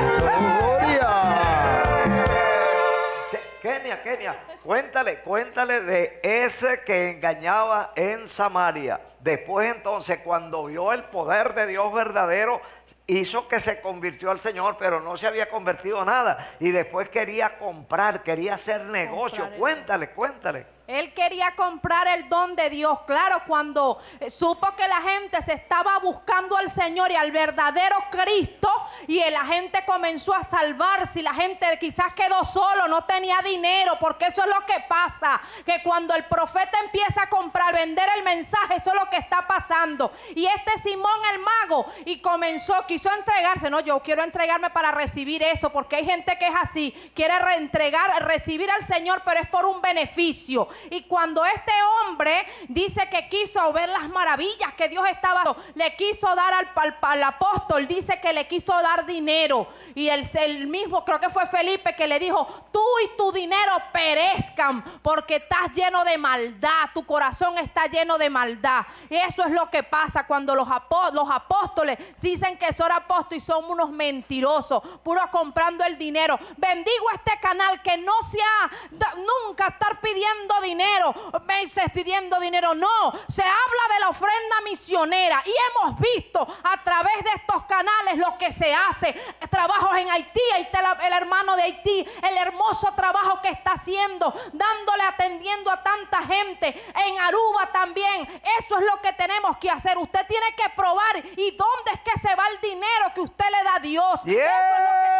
gloria. Kenia, cuéntale de ese que engañaba en Samaria. Después entonces, cuando vio el poder de Dios verdadero, hizo que se convirtió al Señor, pero no se había convertido nada. Y después quería comprar, quería hacer negocio. Cuéntale. Él quería comprar el don de Dios. Claro, cuando supo que la gente se estaba buscando al Señor y al verdadero Cristo, y la gente comenzó a salvarse, y la gente quizás quedó solo, no tenía dinero, porque eso es lo que pasa, que cuando el profeta empieza a comprar, vender el mensaje, eso es lo que está pasando. Y este Simón el mago, y quiso entregarse. No, yo quiero entregarme para recibir eso, porque hay gente que es así, quiere recibir al Señor, pero es por un beneficio. Y cuando este hombre dice que quiso ver las maravillas que Dios estaba dando, le quiso dar al apóstol, dice que le quiso dar dinero. Y el mismo, creo que fue Felipe, que le dijo: tú y tu dinero perezcan, porque estás lleno de maldad, tu corazón está lleno de maldad. Y eso es lo que pasa cuando los apóstoles dicen que son apóstoles y son unos mentirosos, puros comprando el dinero. Bendigo este canal, que no sea nunca estar pidiendo dinero, meses pidiendo dinero. No, se habla de la ofrenda misionera, y hemos visto a través de estos canales lo que se hace. Trabajos en Haití, ahí está el hermano de Haití, el hermoso trabajo que está haciendo, atendiendo a tanta gente. En Aruba también. Eso es lo que tenemos que hacer. Usted tiene que probar y dónde es que se va el dinero que usted le da a Dios. Eso es lo que